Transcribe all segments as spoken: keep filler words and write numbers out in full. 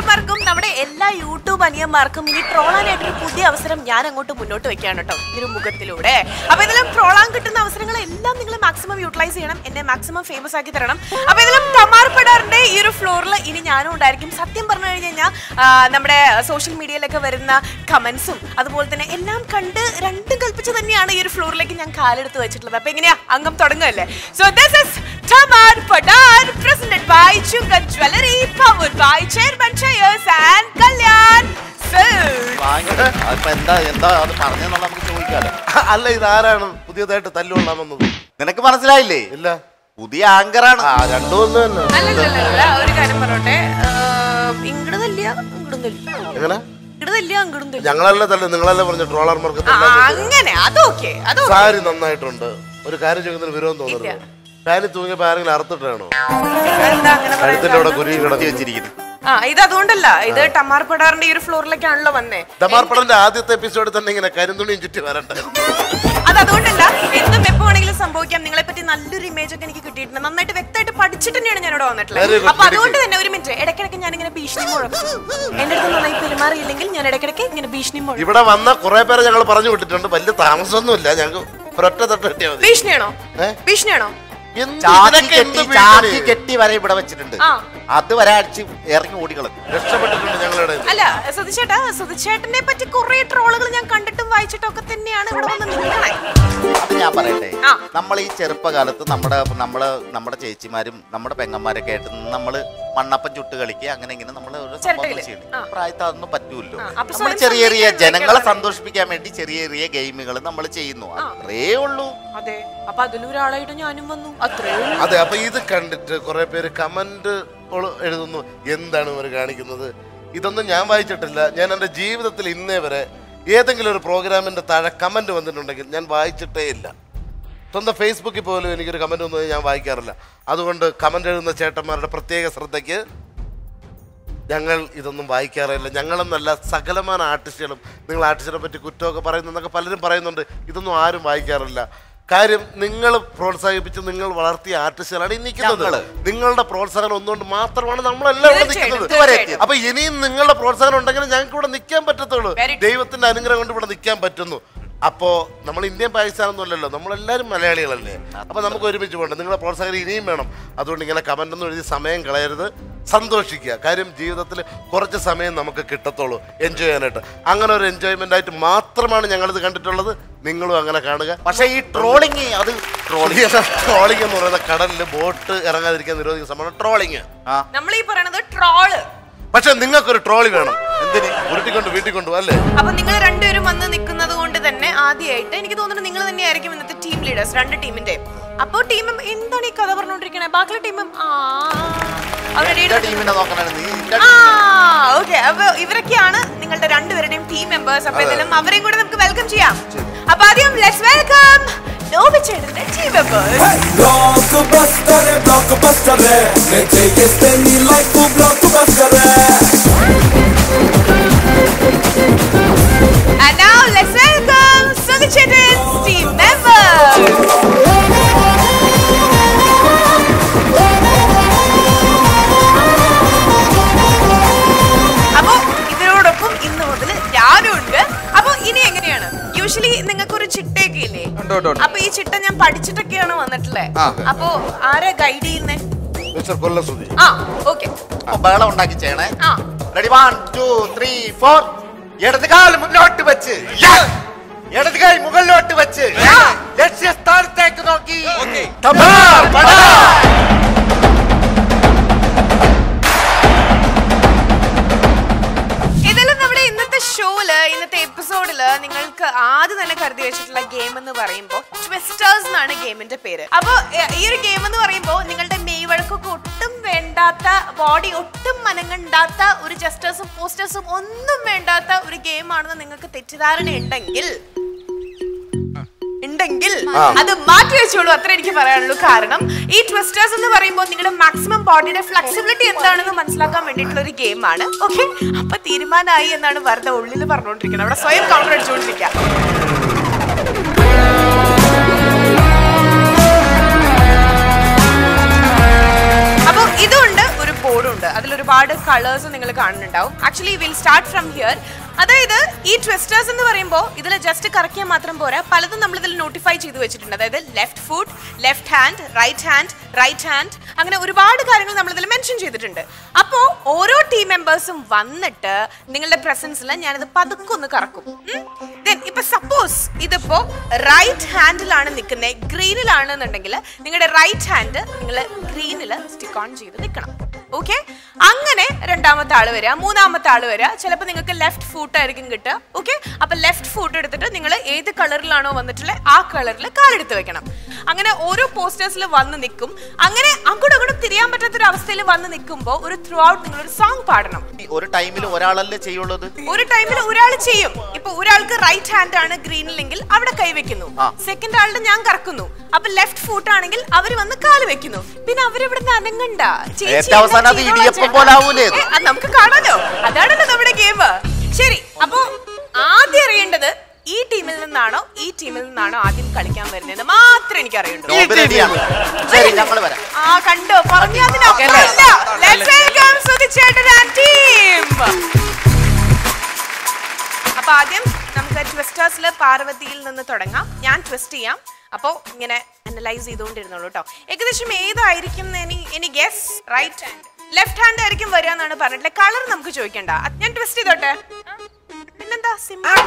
ട്രോളർമാർക്കും നമ്മുടെ എല്ലാ യൂട്യൂബ് അനിയന്മാർക്കും ഇനി ട്രോളാനായിട്ടൊരു പുതിയ അവസരം ഞാൻ അങ്ങോട്ട് മുന്നോട്ട് വെക്കുകയാണ് കേട്ടോ, ഈ ഒരു മുഖത്തിലൂടെ. അപ്പൊ ഇതിലും ട്രോളാൻ കിട്ടുന്ന അവസരങ്ങളെല്ലാം നിങ്ങൾ മാക്സിമം യൂട്ടിലൈസ് ചെയ്യണം, എന്നെ മാക്സിമം ഫേമസ് ആക്കി തരണം. അപ്പൊ ഇതിലും തമാർ പടാറിന്റെ ഈ ഒരു ഫ്ലോറിൽ ഇനി ഞാനും ഉണ്ടായിരിക്കും. സത്യം പറഞ്ഞു കഴിഞ്ഞു കഴിഞ്ഞാൽ നമ്മുടെ സോഷ്യൽ മീഡിയയിലൊക്കെ വരുന്ന കമന്റ്സും അതുപോലെ തന്നെ എല്ലാം കണ്ട് രണ്ടും കൽപ്പിച്ച് തന്നെയാണ് ഈ ഒരു ഫ്ലോറിലേക്ക് ഞാൻ കാലെടുത്ത് വെച്ചിട്ടുള്ളത്. അപ്പൊ എങ്ങനെയാ അംഗം തുടങ്ങുമല്ലേ? So this is Thamar Padar presented by ചുങ്ക jewellery powered by chairman shares and Kalyan. അല്ല, ഇതാരാണ് പുതിയതായിട്ട് തല്ലുകൊള്ളാമെന്നത്? നിനക്ക് മനസ്സിലായില്ലേ? ഇല്ല. പുതിയ ആങ്കറാണ്. രണ്ടുമൊന്നും തന്നെ. അല്ലല്ല, ഒരു കാര്യം പറഞ്ഞോട്ടെ, ഇങ്ങോട്ടല്ല ഇങ്ങോട്ടൊന്നുമില്ല. എങ്ങനെ ഇങ്ങോട്ടല്ല? ഞങ്ങളല്ലേ തന്നെ, നിങ്ങളല്ലേ പറഞ്ഞ ട്രോളർമാർക്ക് അങ്ങനെ. അതൊക്കെ സാരി നന്നായിട്ടുണ്ട്. ഒരു കാര്യം ചെയ്യുന്നതിന് വിരോധം തോന്നുന്നു. ഫാനിൽ തൂങ്ങിയപ്പോ ആരെങ്കിലും അറുത്തിട്ടാണോ? കഴുത്തിന്റെ അവിടെ കുരുങ്ങി കിടത്തി വെച്ചിരിക്കുന്നു. ആ, ഇത് അതുകൊണ്ടല്ല, ഇത് ടമാർ പടാറിന്റെ ഈ ഒരു ഫ്ലോറിലേക്കാണല്ലോ വന്നേ. ടമാർ പടാറിന്റെ ആദ്യത്തെ എപ്പിസോഡിൽ തന്നെ ഇങ്ങനെ കരിന്തുണിയും ചുറ്റി വരട്ടെ. അത് അതുകൊണ്ടല്ല, എന്തും എപ്പോ വേണമെങ്കിലും സംഭവിക്കാം. നിങ്ങളെ പറ്റി നല്ലൊരു ഇമേജ് ഒക്കെ എനിക്ക് കിട്ടിയിട്ടുണ്ട്. നന്നായിട്ട് വ്യക്തമായിട്ട് പഠിച്ചിട്ട് തന്നെയാണ് ഞാൻ ഇവിടെ വന്നിട്ടുള്ളത്. അപ്പൊ അതുകൊണ്ട് തന്നെ ഒരു മിനിറ്റ്, ഇടയ്ക്കിടയ്ക്ക് ഞാൻ ഇങ്ങനെ ഭീഷണി മുഴക്കും. എന്റെ അടുത്ത് നന്നായി പെരുമാറിയില്ലെങ്കിൽ ഞാൻ ഇടയ്ക്കിടയ്ക്ക് ഇങ്ങനെ ഭീഷണി മുഴക്കും. ഇവിടെ വന്ന കുറെ പേരെ ഞങ്ങൾ പറഞ്ഞു വിട്ടിട്ടുണ്ട്. വലിയ താമസമൊന്നുമില്ല, ഞങ്ങൾക്ക് ഒരൊറ്റ തട്ട് കിട്ടിയാൽ മതി. ഭീഷണിയാണോ? ഭീഷണിയാണോ? കെട്ടി വരെ ഇവിടെ വെച്ചിട്ടുണ്ട്. അത് വരെ അടിച്ച് ഇറങ്ങി ഓടികളും രക്ഷപ്പെട്ടിട്ടുണ്ട് ഞങ്ങളുടെ. അല്ല സുധിച്ചേട്ടാ, സുധിച്ചേട്ടനെ പറ്റി കുറെ ട്രോളുകൾ ഞാൻ കണ്ടിട്ടും വായിച്ചിട്ടും ഒക്കെ തന്നെയാണ് ഇവിടെ വന്ന് നിൽക്കണേ. അത് ഞാൻ പറയട്ടെ, നമ്മൾ ഈ ചെറുപ്പകാലത്ത് നമ്മുടെ നമ്മള് നമ്മുടെ ചേച്ചിമാരും നമ്മുടെ പെങ്ങന്മാരൊക്കെ ആയിട്ട് നമ്മള് മണ്ണപ്പം ചുട്ട് കളിക്കുക, അങ്ങനെ ഇങ്ങനെ നമ്മള് ഒരു സംഭവം ചെയ്യണം. പ്രായത്തിൽ അതൊന്നും പറ്റൂല്ലോ. നമ്മൾ ചെറിയ ചെറിയ ജനങ്ങളെ സന്തോഷിപ്പിക്കാൻ വേണ്ടി ചെറിയ ചെറിയ ഗെയിമുകൾ നമ്മൾ ചെയ്യുന്നു, അത്രേ ഉള്ളൂ. അതെ, അപ്പൊ അതിലൊരാളായിട്ട് ഞാനും വന്നു, അത്രേ. അതെ, അപ്പൊ ഇത് കണ്ടിട്ട് കുറെ പേര് കമന്റ് എഴുതുന്നു, എന്താണ് ഇവർ കാണിക്കുന്നത്? ഇതൊന്നും ഞാൻ വായിച്ചിട്ടില്ല. ഞാൻ എൻ്റെ ജീവിതത്തിൽ ഇന്നേ വരെ ഏതെങ്കിലും ഒരു പ്രോഗ്രാമിന്റെ താഴെ കമന്റ് വന്നിട്ടുണ്ടെങ്കിൽ ഞാൻ വായിച്ചിട്ടേ ഇല്ല. സ്വന്തം ഫേസ്ബുക്കിൽ പോലും എനിക്കൊരു കമന്റ് ഒന്നും ഞാൻ വായിക്കാറില്ല. അതുകൊണ്ട് കമന്റ് എഴുതുന്ന ചേട്ടന്മാരുടെ പ്രത്യേക ശ്രദ്ധയ്ക്ക്, ഞങ്ങൾ ഇതൊന്നും വായിക്കാറില്ല. ഞങ്ങളെന്നല്ല, സകലമാന ആർട്ടിസ്റ്റുകളും നിങ്ങൾ ആർട്ടിസ്റ്റിനെ പറ്റി കുറ്റമൊക്കെ പറയുന്നതൊക്കെ പലരും പറയുന്നുണ്ട്. ഇതൊന്നും ആരും വായിക്കാറില്ല. കാര്യം നിങ്ങൾ പ്രോത്സാഹിപ്പിച്ച് നിങ്ങൾ വളർത്തിയ ആർട്ടിസ്റ്റുകളാണ് ഈ നിൽക്കുന്നത്. നിങ്ങളുടെ പ്രോത്സാഹനം ഒന്നുകൊണ്ട് മാത്രമാണ് നമ്മളെല്ലാം ഇവിടെ നിൽക്കുന്നത്. അപ്പൊ ഇനിയും നിങ്ങളുടെ പ്രോത്സാഹനം ഉണ്ടെങ്കിൽ ഞങ്ങൾക്ക് ഇവിടെ നിൽക്കാൻ പറ്റത്തുള്ളൂ. ദൈവത്തിന്റെ അനുഗ്രഹം കൊണ്ട് ഇവിടെ നിൽക്കാൻ പറ്റുന്നു. അപ്പോ നമ്മൾ ഇന്ത്യൻ പാകിസ്ഥാനൊന്നും അല്ലല്ലോ, നമ്മളെല്ലാവരും മലയാളികളല്ലേ. അപ്പൊ നമുക്ക് ഒരുമിച്ച് പോകണ്ട. നിങ്ങളെ പ്രോത്സാഹനം ഇനിയും വേണം. അതുകൊണ്ട് ഇങ്ങനെ കമന്റ് ഒന്നും എഴുതി സമയം കളയരുത്, സന്തോഷിക്കുക. കാര്യം ജീവിതത്തിൽ കുറച്ച് സമയം നമുക്ക് കിട്ടത്തുള്ളൂ എൻജോയ് ചെയ്യാനായിട്ട്. അങ്ങനെ ഒരു എൻജോയ്മെന്റ് ആയിട്ട് മാത്രമാണ് ഞങ്ങളിത് കണ്ടിട്ടുള്ളത്. നിങ്ങളും അങ്ങനെ കാണുക. പക്ഷേ ഈ ട്രോളിങ്, അത് ട്രോളിങ് ട്രോളിങ് എന്ന് പറയുന്ന കടലിൽ ബോട്ട് ഇറങ്ങാതിരിക്കാൻ നിരോധിക്കുന്ന സംഭവമാണ് ട്രോളിങ്. നമ്മൾ ഈ പറയുന്നത് ട്രോള്. പക്ഷെ നിങ്ങൾക്കൊരു ട്രോളി വേണം. എന്തിന്? ഉരുട്ടിക്കൊണ്ട് വീട്ടിൽ കൊണ്ടുപോകും അല്ലേ? അപ്പൊ നിങ്ങൾ രണ്ടുപേരും വന്ന് നിൽക്കുന്നത് കൊണ്ട് തന്നെ ആദ്യമായിട്ട് എനിക്ക് തോന്നുന്നു നിങ്ങൾ തന്നെയായിരിക്കും ഇന്നത്തെ ടീം ലീഡേഴ്സ്, രണ്ട് ടീമിന്റെ. അപ്പൊ ടീം എന്താണ് ഈ കഥ പറഞ്ഞോണ്ടിരിക്കണേ? ബാക്കി ടീമും അപ്പൊ ഇവരൊക്കെയാണ് നിങ്ങളുടെ രണ്ടുപേരുടെയും ടീം മെമ്പേഴ്സ്. അപ്പൊ ഇതിലും അവരെയും കൂടെ നമുക്ക് വെൽക്കം ചെയ്യാം. അപ്പൊ ആദ്യം ലെറ്റ്സ് വെൽക്കം നോബിച്ചേട്ടന്റെ team members. And now let's welcome Sudhichetan's team members. അപ്പൊ ഇവരോടൊപ്പം ഇന്ന് മുതൽ ഞാനും ഉണ്ട്. അപ്പൊ ഇനി എങ്ങനെയാണ്? യൂഷ്വലി നിങ്ങൾക്ക് ഒരു ചിട്ടയൊക്കെ ഇല്ലേ? അപ്പൊ ഈ ചിട്ട ഞാൻ പഠിച്ചിട്ടൊക്കെയാണ് വന്നിട്ടുള്ളത്. അപ്പൊ ആരെ ഗൈഡ് ചെയ്യുന്നേ? ആ, ഓക്കെ. ബഹളം ഉണ്ടാക്കി ചെയ്യണേ. Ready, one two three four. ഇടത് കാൽ മുന്നോട്ട് വെച്ച്, ഇടത് കൈ മുകളിലോട്ട് വെച്ച് ലക്ഷ്യസ്ഥാനത്തേക്ക് നോക്കി. ഇതെല്ലാം നമ്മുടെ ഇന്നത്തെ ഷോയില്, ഇന്നത്തെ എപ്പിസോഡില് നിങ്ങൾക്ക് ആദ്യം തന്നെ കരുതി വെച്ചിട്ടുള്ള ഗെയിം എന്ന് പറയുമ്പോൾ ട്വിസ്റ്റേഴ്സ് എന്നാണ് ഗെയിമിന്റെ പേര്. അപ്പൊ ഈ ഒരു ഗെയിം എന്ന് പറയുമ്പോൾ നിങ്ങളുടെ മെയ് വഴക്കൊക്കെ ഒട്ടും വേണ്ടാത്ത, ബോഡി ഒട്ടും മനങ്ങണ്ടാത്ത, ഒരു ജസ്റ്റേഴ്സും പോസ്റ്റേഴ്സും ഒന്നും വേണ്ടാത്ത ഒരു ഗെയിം ആണെന്ന് നിങ്ങൾക്ക് തെറ്റിദ്ധാരണ ഉണ്ടെങ്കിൽ ഉണ്ടെങ്കിൽ അത് മാറ്റി വെച്ചോളൂ. അത്ര എനിക്ക് പറയാനുള്ളൂ. കാരണം ഈ ട്വിസ്റ്റേഴ്സ് എന്ന് പറയുമ്പോൾ നിങ്ങളുടെ മാക്സിമം ബോഡിയുടെ ഫ്ലെക്സിബിലിറ്റി എന്താണെന്ന് മനസ്സിലാക്കാൻ വേണ്ടിയിട്ടുള്ള ഒരു ഗെയിമാണ്. ഓക്കെ, അപ്പൊ തീരുമാനമായി എന്നാണ് വെറുതെ ഉള്ളിൽ പറഞ്ഞുകൊണ്ടിരിക്കുന്നത്. അവിടെ സ്വയം കൗണ്ടർ അടിച്ചുകൊണ്ടിരിക്കുക. അപ്പൊ ഇതുകൊണ്ട് ഒരു ഒരു ബോർഡും ഉണ്ട്. അതിൽ ഒരുപാട് കളേഴ്സ് നിങ്ങൾ കാണുന്നുണ്ടാവും. Actually will start from here. അതായത് ഈ ട്വിസ്റ്റേഴ്സ് എന്ന് പറയുമ്പോൾ ഇതിൽ ജസ്റ്റ് കറക്കിയാൽ മാത്രം പോരാ, പലതും നമ്മൾ ഇതിൽ നോട്ടിഫൈ ചെയ്ത് വെച്ചിട്ടുണ്ട്. അതായത് left foot, left hand, right hand, right hand, അങ്ങനെ ഒരുപാട് കാര്യങ്ങൾ നമ്മൾ ഇതിൽ മെൻഷൻ ചെയ്തിട്ടുണ്ട്. അപ്പോൾ ഓരോ ടീം മെമ്പേഴ്സും വന്നിട്ട് നിങ്ങളുടെ പ്രസൻസിൽ ഞാനിത് പതുക്കെ ഒന്ന് കറക്കും. ദെൻ ഇപ്പൊ സപ്പോസ് ഇതിപ്പോ റൈറ്റ് ഹാൻഡിലാണ് നിൽക്കുന്നത്, ഗ്രീനിലാണ് എന്നുണ്ടെങ്കിൽ നിങ്ങളുടെ റൈറ്റ് ഹാൻഡ് നിങ്ങൾ ഗ്രീനിൽ സ്റ്റിക്ക് ഓൺ ചെയ്ത് നിൽക്കണം. ഓക്കെ, അങ്ങനെ രണ്ടാമത്തെ ആള് വരിക, മൂന്നാമത്തെ ആള് വരിക. ചിലപ്പോൾ നിങ്ങൾക്ക് ലെഫ്റ്റ് ഫൂട്ട് ആയിരിക്കും കിട്ടുക. ഓക്കെ, അപ്പൊ ലെഫ്റ്റ് ഫൂട്ട് എടുത്തിട്ട് നിങ്ങൾ ഏത് കളറിലാണോ വന്നിട്ടുള്ളത് ആ കളറിൽ കാലെടുത്ത് വെക്കണം. അങ്ങനെ ഓരോ പോസ്റ്റേഴ്സിൽ വന്ന് നിൽക്കും. അങ്ങനെ അങ്ങോട്ടും അങ്ങോട്ടും തിരിയാൻ പറ്റാത്ത ഒരു അവസ്ഥയിൽ വന്ന് നിൽക്കുമ്പോൾ ഒരു ത്രൂ ഔട്ട് നിങ്ങൾ ഒരു സോങ് പാടണം. ഒരു ടൈമിൽ ഒരാളല്ലേ ചെയ്യുള്ളത്? ഒരു ടൈമിൽ ഒരാൾ ചെയ്യും. ഇപ്പൊ ഒരാൾക്ക് റൈറ്റ് ഹാൻഡ് ആണ് ഗ്രീനിലെങ്കിൽ അവിടെ കൈവെക്കുന്നു. സെക്കൻഡ് ആളുടെ ഞാൻ കറക്കുന്നു. അപ്പൊ ലെഫ്റ്റ് ഫൂട്ട് ആണെങ്കിൽ അവര് വന്ന് കാല് വെക്കുന്നു. പിന്നെ അവരിവിടുന്ന് അനങ്ങണ്ട. നമുക്ക് കാണാലോ, അതാണല്ലോ നമ്മുടെ ഗെയിം. ശരി, അപ്പൊ ആദ്യം അറിയേണ്ടത് ഈ ടീമിൽ നിന്നാണോ ഈ ടീമിൽ നിന്നാണോ ആദ്യം കളിക്കാൻ വരുന്നത് മാത്രമേ എനിക്ക് അറിയുള്ളൂ. ആ കണ്ടോ, പറഞ്ഞതിനപ്പുറമല്ല. Let's welcome സുധിച്ചേട്ടൻ and team. അപ്പൊ ആദ്യം നമുക്ക് ട്വിസ്റ്റേഴ്സിൽ പാർവതിയിൽ നിന്ന് തുടങ്ങാം. ഞാൻ ട്വിസ്റ്റ് ചെയ്യാം. അപ്പോൾ ഇങ്ങനെ അനലൈസ് ചെയ്തുകൊണ്ടിരുന്നുള്ളൂ കേട്ടോ. ഏകദേശം ഏതായിരിക്കും any guess? Right hand, left hand ആയിരിക്കും വരിക എന്നാണ് പറഞ്ഞിട്ടില്ല. കളർ നമുക്ക് ചോദിക്കണ്ട, ഞാൻ ട്വിസ്റ്റ് ചെയ്തോട്ടെ. പിന്നെന്താ, സിമ്പിൾ.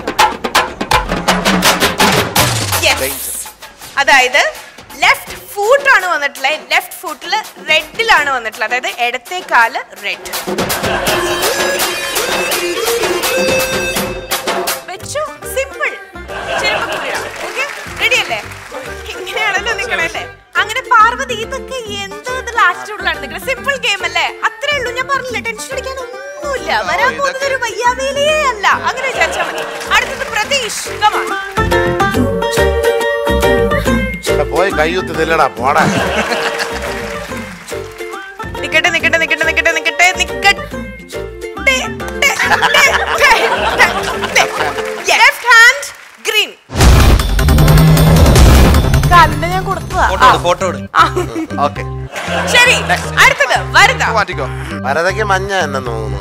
അതായത് ലെഫ്റ്റ് ഫൂട്ട് ആണ് വന്നിട്ടുള്ളത്. ലെഫ്റ്റ് ഫൂട്ടില് റെഡിലാണ് വന്നിട്ടുള്ളത്. അതായത് ഇടത്തെ കാല് റെഡ് വെച്ചു. സിമ്പിൾ. ഓക്കെ, റെഡി അല്ലേ? ഇങ്ങനെയാണല്ലോ നിങ്ങളല്ലേ? അങ്ങനെ പാർവതി ഇതൊക്കെ എന്തോ ആറ്റിറ്റ്യൂഡിലാണ് നിൽക്കുന്നത്. സിമ്പിൾ ഗെയിം അല്ലേ? അത്രേ ഉള്ളൂ. ഞാൻ പറഞ്ഞില്ല, ടെൻഷൻ അടിക്കാൻ ഒന്നുമില്ല. വരാൻ പോകുന്നത് ഒരു വയ്യാവേലേ അല്ല. അങ്ങനെ വിചാരിച്ചാൽ മതി. അടുത്തത് പ്രതീഷ്. പോയി കയ്യൂത്ത് നില്ലടാ, പോടാ. നിക്കട്ടെ നിക്കട്ടെ നിക്കട്ടെ നിക്കട്ടെ നിക്കട്ടെ നിക്കട്ടെ. Left hand green. കാലിന്റെ ഞാൻ കൊടുക്കുക. ശരി, അടുത്തത് വരദ. വരദയ്ക്ക് മഞ്ഞ എന്നെ തോന്നുന്നു.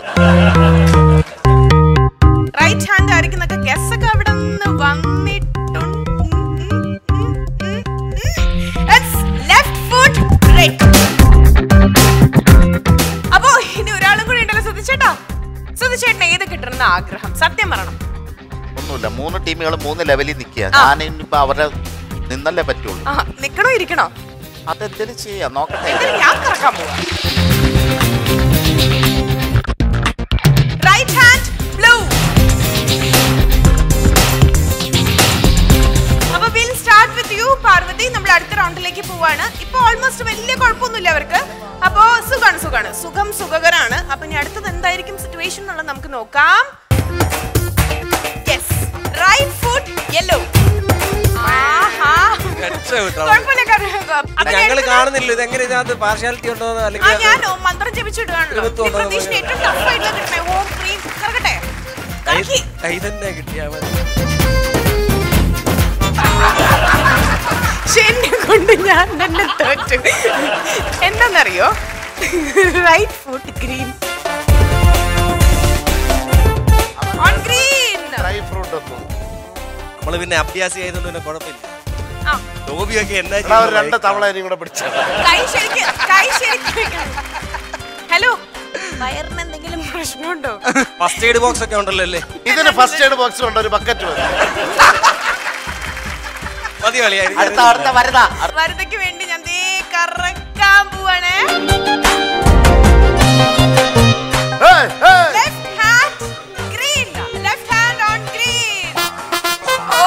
റൈറ്റ് ഹാൻഡ് ആയിരിക്കും എന്നൊക്കെ ഗസ് ഒക്കെ അവിടെ നിന്ന് വന്നിട്ടുണ്ട്. Left foot right. അപ്പോ ഇനി ഒരാളും കൂടി ഉണ്ടല്ലോ. സുധിച്ചേട്ടാ, സുധിച്ചേട്ടൻ ഏത് കിട്ടണമെന്ന് ആഗ്രഹം? സത്യം പറയണം. ഒന്നുമില്ല, മൂന്ന് ടീമുകൾ മൂന്ന് ലെവലിൽ നിൽക്കുക. ഞാൻ ഇനിയിപ്പോ അവരെ നിന്നല്ലേ പറ്റുള്ളൂ. നിക്കണോ ഇരിക്കണോ? അതെന്തെങ്കിലും ചെയ്യാം, നോക്കട്ടെ. ഞാൻ കറക്കാൻ പോവാ. Right hand blue. അപ്പൊ will start with you Parvathi. നമ്മൾ അടുത്ത റൗണ്ടിലേക്ക് പോവാണ്. ഇപ്പൊ ഓൾമോസ്റ്റ് വലിയ കുഴപ്പമൊന്നുമില്ല അവർക്ക്. അപ്പോ സുഖാണ് സുഖാണ് സുഖം സുഖകരാണ്. അപ്പൊ ഇനി അടുത്തത് എന്തായിരിക്കും സിറ്റുവേഷൻ എന്നുള്ളത് നമുക്ക് നോക്കാം. Yes, right foot yellow. ഞങ്ങൾ കാണുന്നില്ല ഇതെങ്ങനെ ഇതിനകത്ത് പാർഷ്യാലിറ്റി ഉണ്ടോ അല്ലെങ്കിൽ ഞാൻ മന്ത്രം ജപിച്ചിടുകയാണല്ലോ. കൈ തന്നെ കിട്ടിയാ എന്നെ കൊണ്ട് ഞാൻ തന്നെ തോറ്റു. എന്താന്നറിയോ? Right foot green. On green. നമ്മള് പിന്നെ അഭ്യാസി ആയതുകൊണ്ട് പിന്നെ കുഴപ്പമില്ല. രണ്ട് തവള കൂടെ പിടിച്ച ഹലോ, വയറിന് എന്തെങ്കിലും പ്രശ്നമുണ്ടോ? ഫസ്റ്റ് എയ്ഡ് ബോക്സ് ഒക്കെ ഉണ്ടല്ലോ അല്ലേ? ഇതിന് ഫസ്റ്റ് എയ്ഡ് ബോക്സ് ഉണ്ട്, ഒരു ബക്കറ്റ് മതി. വരദയ്ക്ക് വേണ്ടി ഞാൻ ദേ കറക്കാൻ പോവാണ്. Left hand green. Left hand on green. ഓ,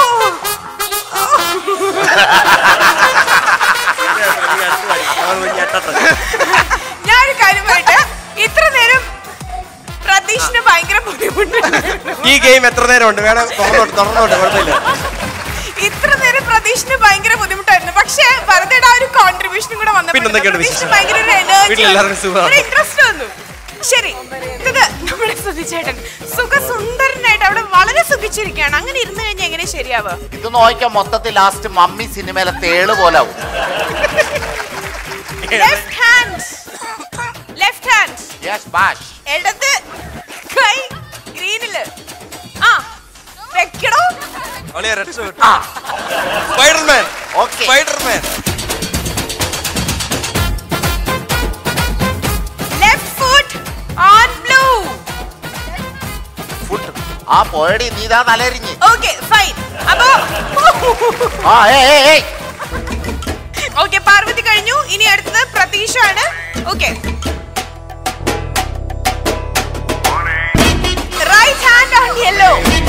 ഞാനൊരു കാര്യം പറയട്ടെ. ഇത്ര നേരം പ്രതീഷിന് ഭയങ്കര ബുദ്ധിമുട്ട്. ഈ ഗെയിം എത്ര നേരം ഉണ്ട്? വേണം തുറന്നോട്ട് തുറന്നോട്ട് കുഴപ്പമില്ല. ഇത്ര നേരം പ്രതീഷിന് ഭയങ്കര ബുദ്ധിമുട്ടായിരുന്നു. പക്ഷേ വരദയുടെ ആ ഒരു കോൺട്രിബ്യൂഷനും കൂടെ വന്നപ്പോൾ ഭയങ്കര ഇൻട്രസ്റ്റ് വന്നു. ശരി, ഇത് നമ്മുടെ സുധിച്ചേട്ടൻ സുഖസുന്ദരനായിട്ട് അവിടെ വളരെ സുഖിച്ചിരിക്കുകയാണ്. അങ്ങനെ ഇരുന്ന് കഴിഞ്ഞാൽ എങ്ങനെ ശരിയാവുക? ഇത് നോക്കിയാൽ മൊത്തത്തിൽ ലാസ്റ്റ് മമ്മി സിനിമയിലെ തേള് പോലെ ആവും. Left hand left hand. Yes ബാഷ്. ഇടത് കൈ ഗ്രീനില്. ആ വെക്കടോ. ഒളിയ റെഡ് ഷൂട്ട്. ആ Spiderman. Okay. Spiderman. Left foot on blue. Foot. ആ പോയടി നീതാ തലരിഞ്ഞ്. Okay fine. അപ്പോ ആ ഏയ് ഏയ് ഏയ്. ഓക്കേ പാർവതി കഴിഞ്ഞു. ഇനി അടുത്തത് പ്രതീഷാണ്. Okay right hand on yellow.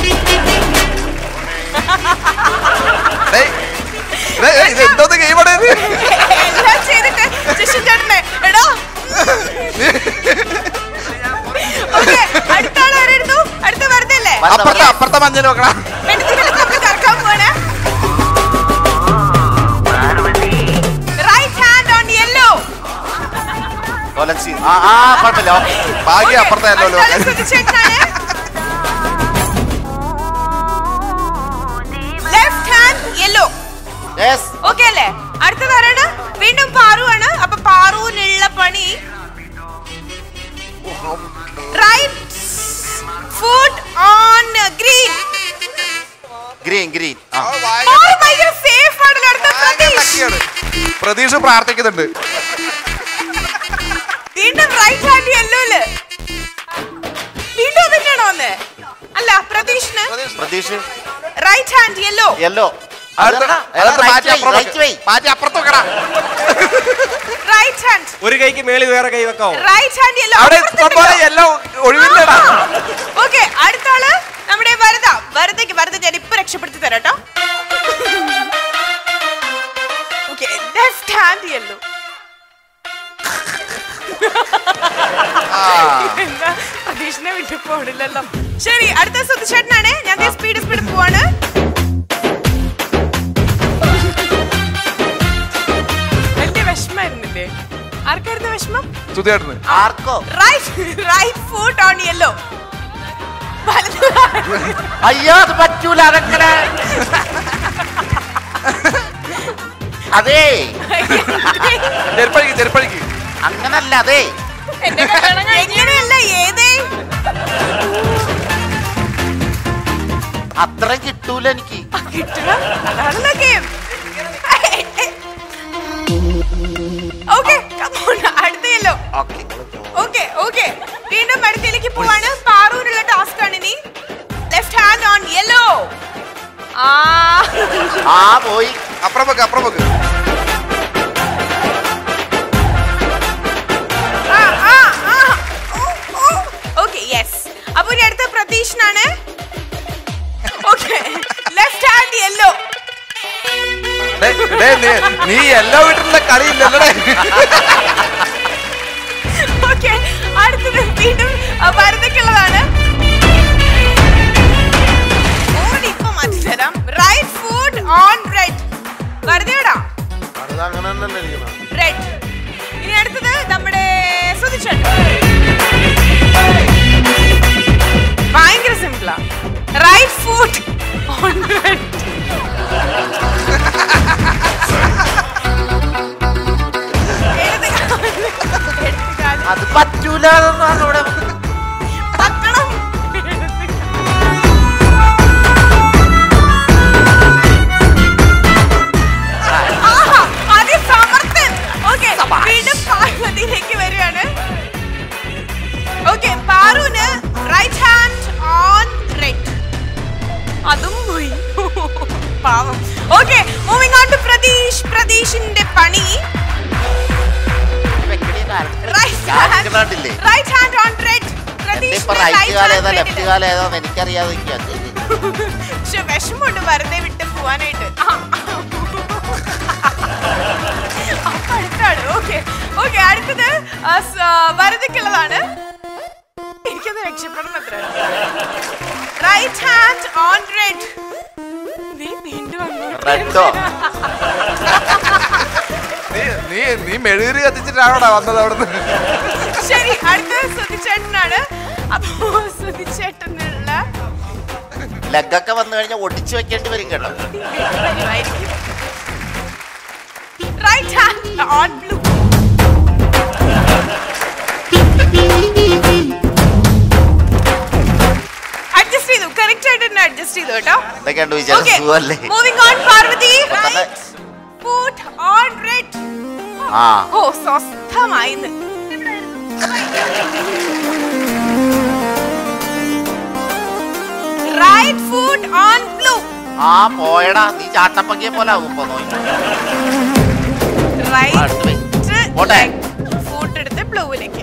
ഇത് എന്തോന്ന് ഗെയിമാണ് ഇത്? എല്ലാം ചെയ്തിട്ട് ജിഷൻ ചേട്ടനെ എടോ. ഓക്കേ അടുത്ത ആൾ ആരായിരുന്നു? അടുത്ത വെറുതെ അല്ലേ? അപ്പുറത്തെ അപ്പുറത്തെ മഞ്ഞൾ നോക്കണം. നമ്മൾ കറക്കാൻ പോവാണ്. Right hand on yellow. കൊലൻസി. ആ ആ കുഴപ്പമില്ല. ഭാഗ്യം അപ്പുറത്തെ അല്ലോ. Left hand yellow. Yes. Okay അല്ലേ? അടുത്തത് ആരാണ്? വീണ്ടും പാറു ആണ്. അപ്പൊ പാറുവിനുള്ള പണി right foot on green. Green green. ആ പാറു ഭയങ്കര സേഫ് ആണല്ലോ. അടുത്ത പ്രതീഷ്. പ്രതീക്ഷ പ്രാർത്ഥിക്കുന്നുണ്ട്. വീണ്ടും റൈറ്റ് ഹാൻഡ് യെല്ലോയില്. വീണ്ടും തന്നെയാണോ വന്നേ? അല്ല പ്രതീഷിന് പ്രതീക്ഷ റൈറ്റ് ഹാൻഡ് യെല്ലോ. യെല്ലോ. മാറ്റി അപ്പുറത്ത് വെക്കടാ. Right hand. ഒരു കൈക്ക് മേളിൽ വേറെ കൈ വെക്കാവോ? Right hand yellow. അവിടെ എല്ലാം ഒഴിവില്ലടാ. ഓക്കേ അടുത്ത ആള് നമ്മുടെ വരദ. വരദയ്ക്ക് വരദ ഞാൻ ഇപ്പൊ രക്ഷപ്പെടുത്തി തരാം കേട്ടോ. Okay left hand yellow. എന്താ പ്രതീക്ഷനെ വിട്ടു പോണില്ലല്ലോ. ശരി അടുത്ത സുധിച്ചേട്ടനാണ്. ഞാൻ സ്പീഡ് സ്പീഡ് പോവാണ്. വലിയ വിഷമായിരുന്നില്ലേ? ആർക്കായിരുന്നു വിഷമം? സുധിയേട്ടന്. ആർക്കോ? Right right foot on yellow. അയ്യോ അത് പറ്റൂല. അതെങ്ങനെ? അതേ ചെരുപ്പഴിക്ക് ചെരുപ്പഴിക്ക്. അങ്ങനല്ല. അതെ എങ്ങനെയല്ല ഏതേ അത്ര കിട്ടൂല എനിക്ക്. കിട്ടണം. അതാണല്ലോ ഗെയിം. ഓക്കേ അടുത്ത യെല്ലോ. ഓക്കേ ഓക്കേ വീണ്ടും അടുത്തയിലേക്ക് പോവാണ്. പാറൂനുള്ള ടാസ്ക് ആണ് ഇനി. Left hand on yellow. ആ ആ പോയി. അപ്പുറം വെക്ക് അപ്പുറം വെക്ക്. Okay yes. അപ്പൊ ഇനി അടുത്ത പ്രതീക്ഷനാണ്. Okay left hand yellow. നീ എല്ലാ വീട്ടിലുള്ള കളിയില്ലല്ലേ? ഓക്കേ അടുത്തത് വീണ്ടും വരദയ്ക്കുള്ളതാണ്. ഇപ്പൊ മാറ്റി തരാം. Right foot on red. വരദയോടാ റെഡ്. ഇനി അടുത്തത് നമ്മുടെ സുധിച്ചേട്ടൻ. ഭയങ്കര സിമ്പിളാ. Right foot on red. അത് പറ്റൂല. ഇവിടെ പറ്റണം. സമർത്ഥൻ. ഓക്കേ വീണ്ടും പാർവതിയിലേക്ക് വരികയാണ്. ഓക്കേ പാറുവിന് റൈറ്റ് ഹാൻഡ് ഓൺ റെഡ്. അതും പോയി പാവം. Okay moving on to Pratheesh. പ്രതീഷിന്റെ പണി right hand on red. Left കാലം ഏതാന്ന് എനിക്കറിയാതെ. പക്ഷെ വിഷമുണ്ട് വെറുതെ വിട്ട് പോവാനായിട്ട്. അപ്പൊ അടുത്താണ്. ഓക്കെ ഓക്കെ അടുത്തത് വരദയ്ക്കുള്ളതാണ്. എനിക്കൊന്ന് രക്ഷപ്പെടണം. എത്ര റൈറ്റ് ഹാൻഡ് ഓൺ റെഡ്. നീ വീണ്ടും റെഡോ? നീ നീ മെഴുകുതിരി കത്തിച്ചിട്ടാണോടാ വന്നത് അവിടുന്ന്? ശരി അടുത്തത് സുധിച്ചേട്ടനാണ്. അപ്പോ സുധിച്ചേട്ടനുള്ള ലെഗൊക്കെ വന്നു കഴിഞ്ഞാൽ ഒടിച്ചു വെക്കേണ്ടി വരും കേട്ടോ. Right hand on blue. Adjust ചെയ്തു, കറക്റ്റ് ആയിട്ട് തന്നെ അഡ്ജസ്റ്റ് ചെയ്തു കേട്ടോ. Moving on Parvathi. Put on red. ഓ സ്വസ്ഥമായി. Right foot on blue. ആ പോയടാ നീ ചാട്ടപ്പക്കിയെ പോലെ ആകും. ഫുട്ട് എടുത്ത് ബ്ലൂവിലേക്ക്.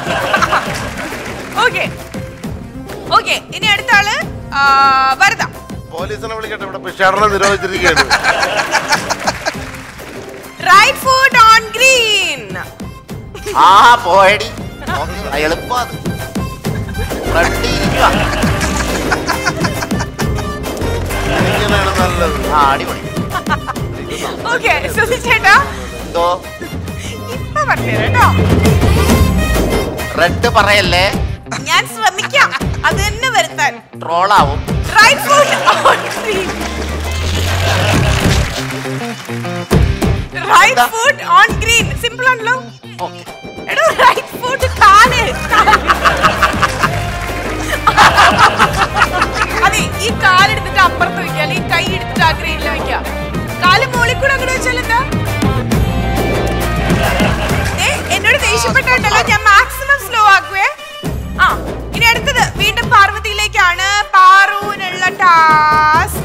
ഓക്കെ ഓക്കെ ഇനി അടുത്ത ആള് വരദ. പോലീസിനെ വിളിക്കട്ടെ, ഇവിടെ ഭിക്ഷാടനം നിരോധിച്ചിരിക്കുകയാണ്. Right foot on green. ആ പോയടി എളുപ്പം. ഓക്കെ സുധി ചേട്ടാ എന്തോ ഇപ്പൊ പറഞ്ഞേരാ. റെഡ് പറയല്ലേ, ഞാൻ ശ്രമിക്കാം അത് തന്നെ വരുത്താൻ. ട്രോളാവും. Right foot on green. Right foot on green. Simple ആണല്ലോ. എടോ റൈറ്റ് ഫുട്ട് കാല്. അതെ ഈ കാലെടുത്തിട്ട് അപ്പുറത്ത് വെക്കുക, അല്ലെങ്കിൽ കൈ എടുത്തിട്ട് ആ ഗ്രീനിൽ വെക്കുക. കാല് മോളിൽ കൂടെ അങ്ങോട്ട് വെച്ചാൽ എന്താ? എന്നോട് ദേഷ്യപ്പെട്ടുണ്ടല്ലോ, ഞാൻ മാക്സിമം സ്ലോ ആക്കുവേ. ആ ഇനി അടുത്തത് വീണ്ടും പാർവതിയിലേക്കാണ്. പാറുവിനുള്ള task.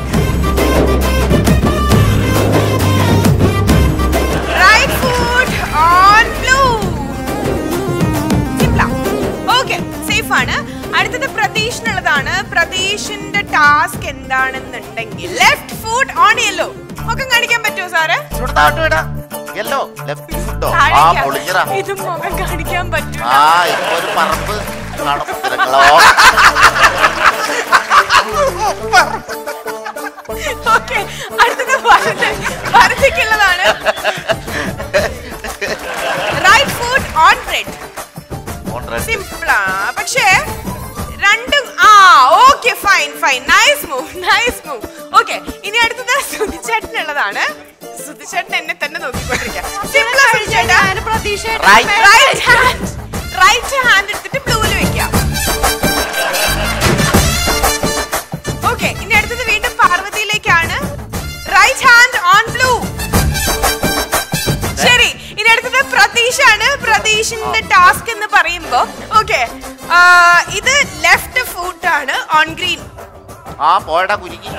Right foot on blue. സിംപ്ല. ഓക്കെ സേഫ് ആണ്. അടുത്തത് പ്രതീഷിനുള്ളതാണ്. പ്രതീഷിന്റെ ടാസ്ക് എന്താണെന്നുണ്ടെങ്കിൽ ലെഫ്റ്റ് ഫുട്ട് ഓൺ യെല്ലോ. ഒക്കെ കാണിക്കാൻ പറ്റുമോ സാറ്? Yellow left Bhutto? ആ പൊളിഞ്ഞടാ. ഇത് മുഖം കാണിക്കാൻ പറ്റും. ആ ഇപ്പൊ ഒരു പറമ്പ് നടത്തിരങ്ങളോ. ഓക്കെ അടുത്തത് വരദയ്ക്കുള്ളതാണ്. Right foot on red. സിമ്പിളാ പക്ഷേ രണ്ടും. ആ okay fine fine nice move nice move. Okay ഇനി അടുത്തത് സുധിച്ചേട്ടനുള്ളതാണ്. സുധിച്ചേട്ടൻ എന്നെ തന്നെ നോക്കിക്കൊണ്ടിരിക്കാം. സിമ്പിൾ സുധിച്ചേട്ടാ. റൈറ്റ് ഹാൻഡ് റൈറ്റ് ഹാൻഡ് എടുത്തിട്ട് ബ്ലൂവിൽ വെക്കാം. ഓക്കെ ഇനി അടുത്തത് വീണ്ടും പാർവതിയിലേക്കാണ്. Right hand on blue. ശരി ഇനി അടുത്തത് പ്രതീഷാണ്. പ്രതീഷിന്റെ ടാസ്ക് എന്ന് പറയുമ്പോ ഓക്കെ ഇത് ലെഫ്റ്റ് ഫുട്ട് ആണ് ഓൺ ഗ്രീൻ. ആ പോയടാ കുരുങ്ങി.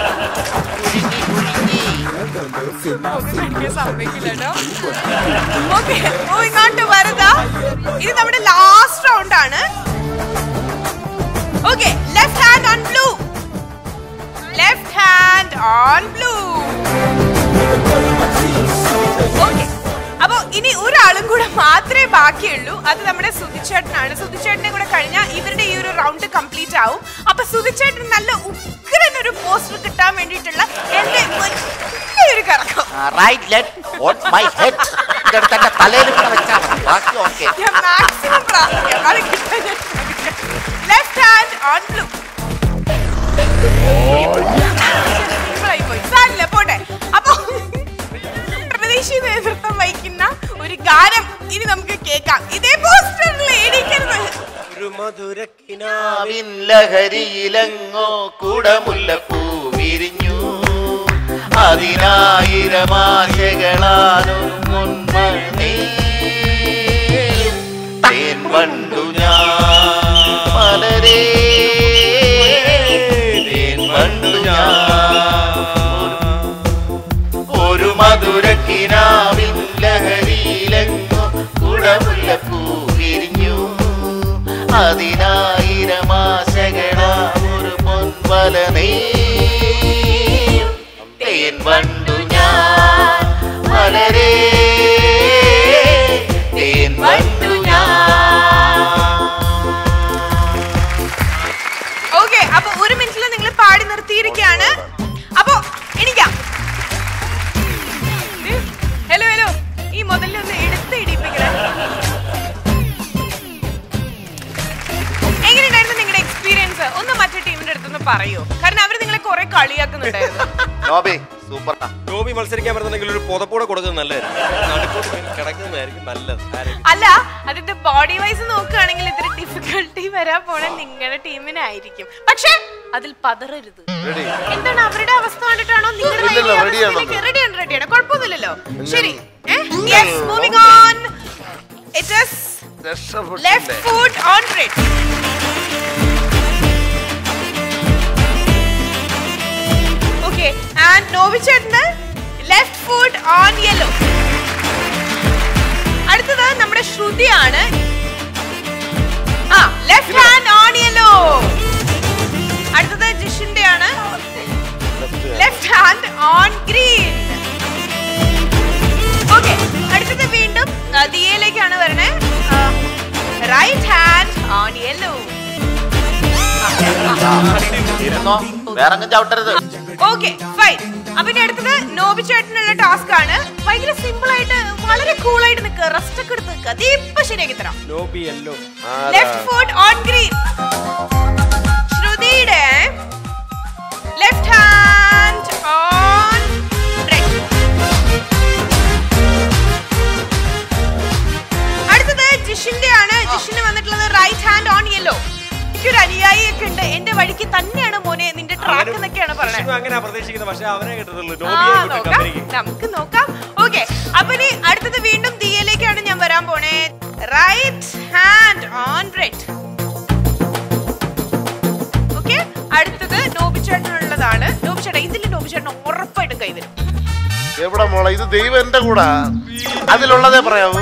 വരദ. ഇത് നമ്മുടെ ലാസ്റ്റ് റൗണ്ട് ആണ്. Okay left hand on blue. Left hand on blue. Okay അപ്പൊ ഇനി ഒരാളും കൂടെ മാത്രമേ ബാക്കിയുള്ളൂ. അത് നമ്മുടെ സുധിച്ചേട്ടനാണ്. സുധിച്ചേട്ടനെ കൂടെ കഴിഞ്ഞാൽ ഇവരുടെ ഈ ഒരു റൗണ്ട് കംപ്ലീറ്റ് ആവും. അപ്പൊ സുധിച്ചേട്ടൻ നല്ല ഉഗ്രൻ ഒരു പോസ്റ്റർ കിട്ടാൻ വേണ്ടിയിട്ടുള്ള എന്റെ ഒരു കറക്കം. മാക്സിമം പ്രാർത്ഥിക്കാം. Left hand on blue. സാരില്ല പോട്ടെ. അപ്പൊ പ്രതീക്ഷ നേതൃത്വം വഹിക്കുന്ന ഒരു ഗാനം ഇനി നമുക്ക് കേൾക്കാം. ഇതേ പോസ്റ്ററിൽ എണീക്കരുത്. ഒരു മധുരക്കിനാവിൻ ലഹരിയിലെങ്ങോ കുടമുല്ലപ്പൂ വിരിഞ്ഞു. അതിനായിരം ആശകളാലും മുൻപേ തേൻ വണ്ടു ഞാൻ മലരേ തേൻ വണ്ടു ഞാൻ ഒരു മധുരക്കിനാവിൻ ലഹരിയിലെങ്ങോ കുടമുല്ലപ്പൂ വിരിഞ്ഞു. അതിനായിരം ആശകളാ ഒരു പൊൻവല നെയ്യും തേൻ വണ്ടു ഞാൻ മലരേ തേൻ വണ്ടു ഞാൻ. ഓക്കെ അപ്പൊ ഒരു മിനിറ്റിൽ നിങ്ങൾ പാടി നിർത്തിയിരിക്കുകയാണ്. അപ്പൊ എനിക്കാം. ഹലോ ഹലോ ഈ മുതലൊന്ന് എടുത്ത് ഇടിപ്പിക്കണേ. എങ്ങനെയുണ്ടായിരുന്നു നിങ്ങളുടെ എക്സ്പീരിയൻസ്? ഒന്ന് മറ്റേ ടീമിന്റെ അടുത്തൊന്ന് പറയോ? കാരണം അവര് നിങ്ങളെ കുറെ കളിയാക്കുന്നുണ്ടായിരുന്നു. നോബി മത്സരിക്കാൻ പറ്റുന്നെങ്കിൽ ഒരു പുതപ്പൂടെ കൊടുക്കുന്നത് നല്ലതായിരിക്കും. കിടക്കുന്നതായിരിക്കും നല്ലത്. അല്ല, അതിന്റെ ബോഡി വൈസ് നോക്കുകയാണെങ്കിൽ ഇത്തിരി ഡിഫിക്കൽട്ടി വരാൻ പോണ നിങ്ങളുടെ ടീമിനായിരിക്കും. പക്ഷെ അതിൽ പതറരുത്. എന്താണ് അവരുടെ അവസ്ഥ കണ്ടിട്ടാണോ നിങ്ങളുടെ റെഡിയാണ് റെഡിയാണ് കുഴപ്പമൊന്നുമില്ലല്ലോ. ശരി, moving on. It is left foot on red. Okay, and Novi ചേട്ടന് left foot on yellow. അടുത്തത് നമ്മുടെ ശ്രുതിയാണ്. ആ, left hand on yellow. അടുത്തത് ജിഷിന്റെ ആണ്. left hand on green. Okay, അടുത്തത് വീണ്ടും ദിയയിലേക്കാണ് വരണേ. right hand on yellow. Okay fine. അപ്പൊ ഇനി അടുത്തത് നോബി ചേട്ടനുള്ള ടാസ്ക് ആണ്. ഭയങ്കര സിമ്പിൾ ആയിട്ട് വളരെ കൂൾ ആയിട്ട് നിൽക്കുക. റെസ്റ്റ് ഒക്കെ എടുത്ത് നിൽക്കുക. അതിപ്പോ ശരിയാക്കി തരാം. Left foot on green. ശ്രുതിയുടെ ലെഫ്റ്റ് ഹാൻഡ് ഓൺ റെഡ്. അടുത്തത് ജിഷിന്റെ ആണ്. ജിഷിന് വന്നിട്ടുള്ളത് റൈറ്റ് ഹാൻഡ് ഓൺ യെല്ലോ. ഒരു അനുയായി ഒക്കെ ഉണ്ട്. എന്റെ വഴിക്ക് തന്നെയാണ് മോനെ നിന്റെ ട്രാക്ക് എന്നൊക്കെയാണ് പറയുന്നത്. നമുക്ക് നോക്കാം. ഓക്കെ, അപ്പൊ ഇനി അടുത്തത് വീണ്ടും ദിയയിലേക്കാണ് ഞാൻ വരാൻ പോണേ. Right hand on red. Okay, അടുത്തത് നോബി ചേട്ടനുള്ളതാണ്. നോബി ചേട്ടൻ ഇതിൽ നോബി ചേട്ടൻ ഉറപ്പായിട്ടും കൈവരും. എവിടെ മോളെ? ഇത് ദൈവം എന്റെ കൂടെ അതിലുള്ളതേ പറയാവൂ.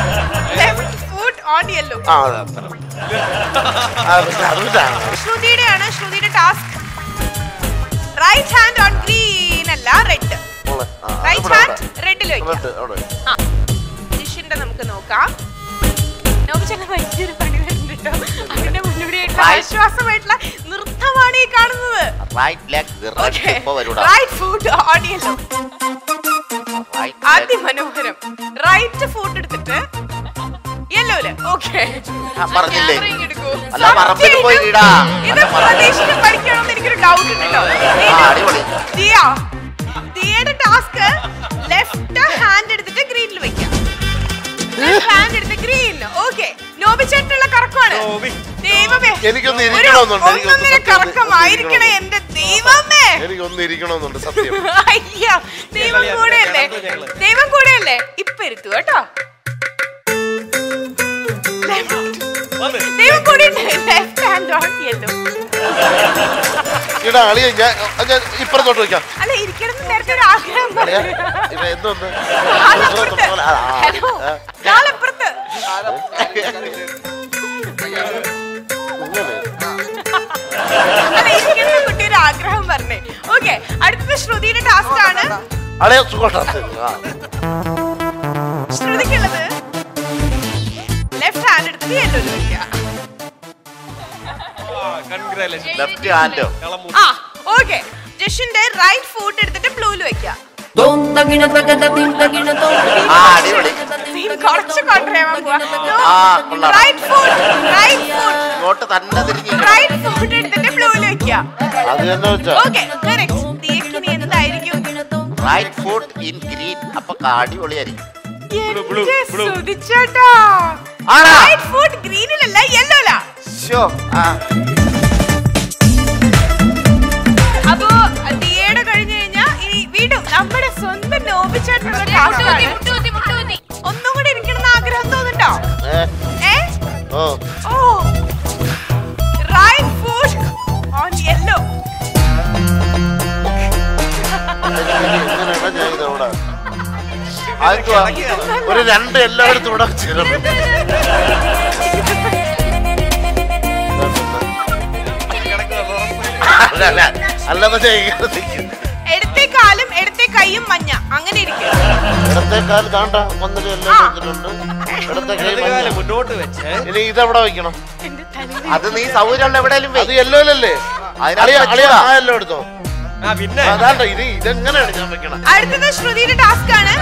ശ്രുതിയുടെ ആണ്. ശ്രുതിയുടെ task right hand on green അല്ല റെഡ്. റൈറ്റ് ഹാൻഡ് റെഡിൽ വെക്കാം. ജിഷിന്റെ നമുക്ക് നോക്കാം. നോബിച്ചേട്ടൻ വലിയൊരു പണി വരുന്നുണ്ട് കേട്ടോ. അതിന്റെ മുന്നോടിയായിട്ട് ആശ്വാസമായിട്ടുള്ള നൃത്തമാണ് ഈ കാണുന്നത്. Right foot on yellow. അതിമനോഹരം. റൈറ്റ് ഫുട്ട് എടുത്തിട്ട് യെല്ലോയില്. ഓക്കെ, ഇത് പ്രതീക്ഷിച്ച് പഠിക്കണമെന്ന് എനിക്കൊരു ഡൗട്ട് ഉണ്ടല്ലോ. ദിയയുടെ ടാസ്ക് ലെഫ്റ്റ് ഹാൻഡ് എടുത്തിട്ട് ഗ്രീനിൽ വെക്കാം. ലെഫ്റ്റ് ഹാൻഡ് എടുത്ത് ഗ്രീൻ. ഓക്കെ, നോബി ചേട്ടനുള്ള കറക്കമാണ്. ദൈവമേ, ഒന്നൊന്നര കറക്കമായിരിക്കണേ എന്റെ ദൈവമേ. എനിക്കൊന്ന് ഇരിക്കണമെന്നുണ്ട് സത്യം. അയ്യോ, ദൈവം കൂടെയല്ലേ, ദൈവം കൂടെയല്ലേ. ഇപ്പൊ ഇരുത്തു കേട്ടോ. ദൈവം കൂടെ ലെഫ്റ്റ് ഹാൻഡ് ഓൺ യെല്ലോ. ഇപ്പുറത്തോട്ട് വെക്കാം. അല്ല, ഇരിക്കണം നേരത്തെ ഒരു ആഗ്രഹം. എന്തോന്ന് നാളെപ്പുറത്ത് അല്ല, ഇരിക്കുന്ന കുട്ടി ഒരു ആഗ്രഹം പറഞ്ഞേ. ഓക്കെ, അടുത്തത് ശ്രുതിയുടെ ടാസ്ക് ആണ്. ശ്രുതിക്കുള്ളത് ലെഫ്റ്റ് ഹാൻഡ് എടുത്തിട്ട് യെല്ലോയിൽ വെക്കുക. ആ, ഓക്കെ, ജഷിന്റെ റൈറ്റ് ഫുട്ട് എടുത്തിട്ട് ബ്ലൂയിൽ വെക്കുക. കുറച്ച് right foot right foot right foot എടുത്തിട്ട് ബ്ലൂയിൽ വെക്കുക. Okay, correct. ദിയക്കിനി എന്തായിരിക്കും? Right foot in green. അപ്പൊ അടിപൊളിയായിരിക്കും. ശ്രദ്ധിച്ചോട്ടോ. റൈറ്റ് ഫുട്ട് ഗ്രീനിലല്ല യെല്ലോയിലാ. അപ്പോ ദിയയുടെ കഴിഞ്ഞു കഴിഞ്ഞാൽ ഇനി വീണ്ടും നമ്മുടെ സ്വന്തം നോബി ചേട്ടനുള്ള ടാസ്ക് ആണ്. ഒന്നും കൂടെ ഇരിക്കണം ആഗ്രഹം തോന്നുന്നുണ്ടോ? ഏ ഓ റൈറ്റ് ഫുട്ട് ഓൺ യെല്ലോ. ഒരു രണ്ട് എല്ലായിടത്തും ഇവിടെ ചേർന്നു. എടുത്തേ കാലും എടുത്തേ കൈയും മഞ്ഞ അങ്ങനെ ഇരിക്കും. ഇടത്തെ കാല് താണ്ട ഒന്നിലും എല്ലാം വെച്ചിട്ടുണ്ട്. ഇടത്തെ കൈ മുന്നോട്ട് വെച്ച് ഇനി ഇതെവിടെ വെക്കണം? അത് നീ സൗകര്യമുള്ള എവിടെയും അത് യെല്ലോയിലല്ലേ? ആ യെല്ലോ എടുത്തോ. അതാണ്ട ഇത് ഇതെങ്ങനെയാണ് ഞാൻ വെക്കണം? അടുത്തത് ശ്രുതിയുടെ ടാസ്ക് ആണ്.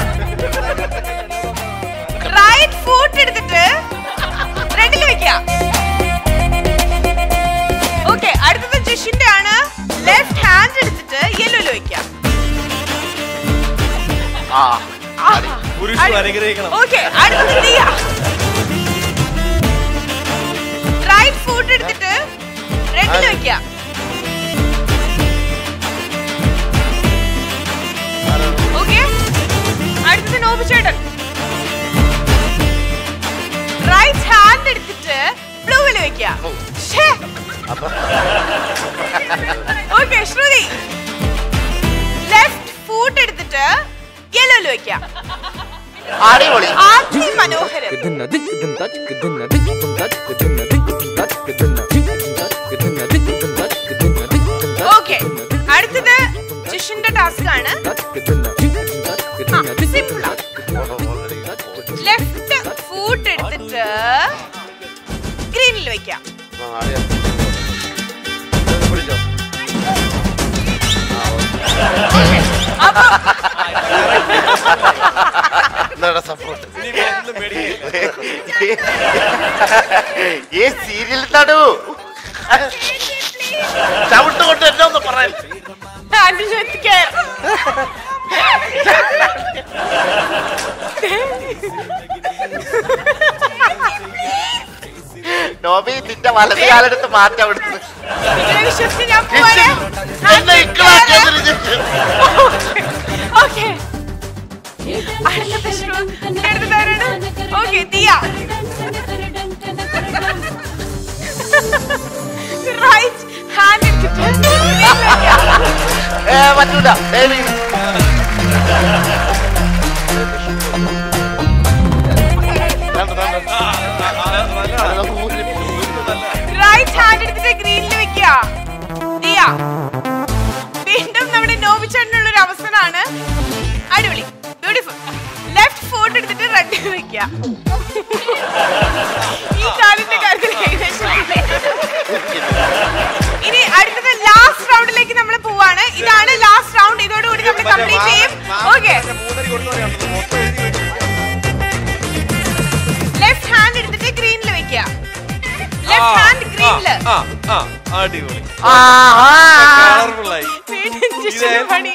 റൈറ്റ് ഫുട്ട് എടുത്തിട്ട് റെഡിൽ വെക്കുക. ഓക്കെ, അടുത്തത് ജിഷിന്റെ ആണ്. ഓക്കെ അടുത്തത് ദിയ. ഡ്രൈഡ് ഫ്രൂട്ട് എടുത്തിട്ട് റെഡിൽ വെക്കാം. ഓക്കെ അടുത്തത് നോബു ചേട്ടൻ. റൈറ്റ് ഹാൻഡ് എടുത്തിട്ട് ബ്ലൂവിൽ വെക്കാം. ഓക്കെ ശ്രുതി. ലെഫ്റ്റ് ഫൂട്ട് എടുത്തിട്ട് യെല്ലോയിൽ വെക്കാം. മനോഹരം. ഓക്കെ അടുത്തത് ജിഷിന്റെ ടാസ്ക് ആണ്. ലെഫ്റ്റ് ഫൂട്ട് എടുത്തിട്ട് ഗ്രീനിൽ വെക്കാം. സീരിയൽ തടു ചവിട്ട് കൊണ്ട് എന്നെ ഒന്ന് പറയാൻ. നോബി നിന്റെ വലത് കാലെടുത്ത് മാറ്റാൻ എടുത്തത്. പറ്റൂല റൈറ്റ് ഹാൻഡ് എടുത്തിട്ട് ഗ്രീനിൽ വെക്കുക. ദിയ വീണ്ടും നമ്മുടെ നോവിച്ചേട്ടനുള്ള ഒരു അവസരമാണ്. അടിപൊളി ബ്യൂട്ടിഫുൾ. ലെഫ്റ്റ് ഫുട്ട് എടുത്തിട്ട് റെഡിൽ വെക്കുക. ഈ കാലിന്റെ കാര്യത്തിൽ ഏകദേശം. ഇനി അടുത്തത് ലാസ്റ്റ് റൗണ്ടിലേക്ക് നമ്മൾ പോവാണ്. ഇതാണ് ലാസ്റ്റ് റൗണ്ട്. ഇതോടുകൂടി നമ്മൾ കംപ്ലീറ്റ് ചെയ്യും. ഓക്കെ ലെഫ്റ്റ് ഹാൻഡ് എടുത്തിട്ട് ഗ്രീനിൽ വെക്കുക. ലെഫ്റ്റ് ഹാൻഡ് ഗ്രീനില്. അടിപൊളി. പണി.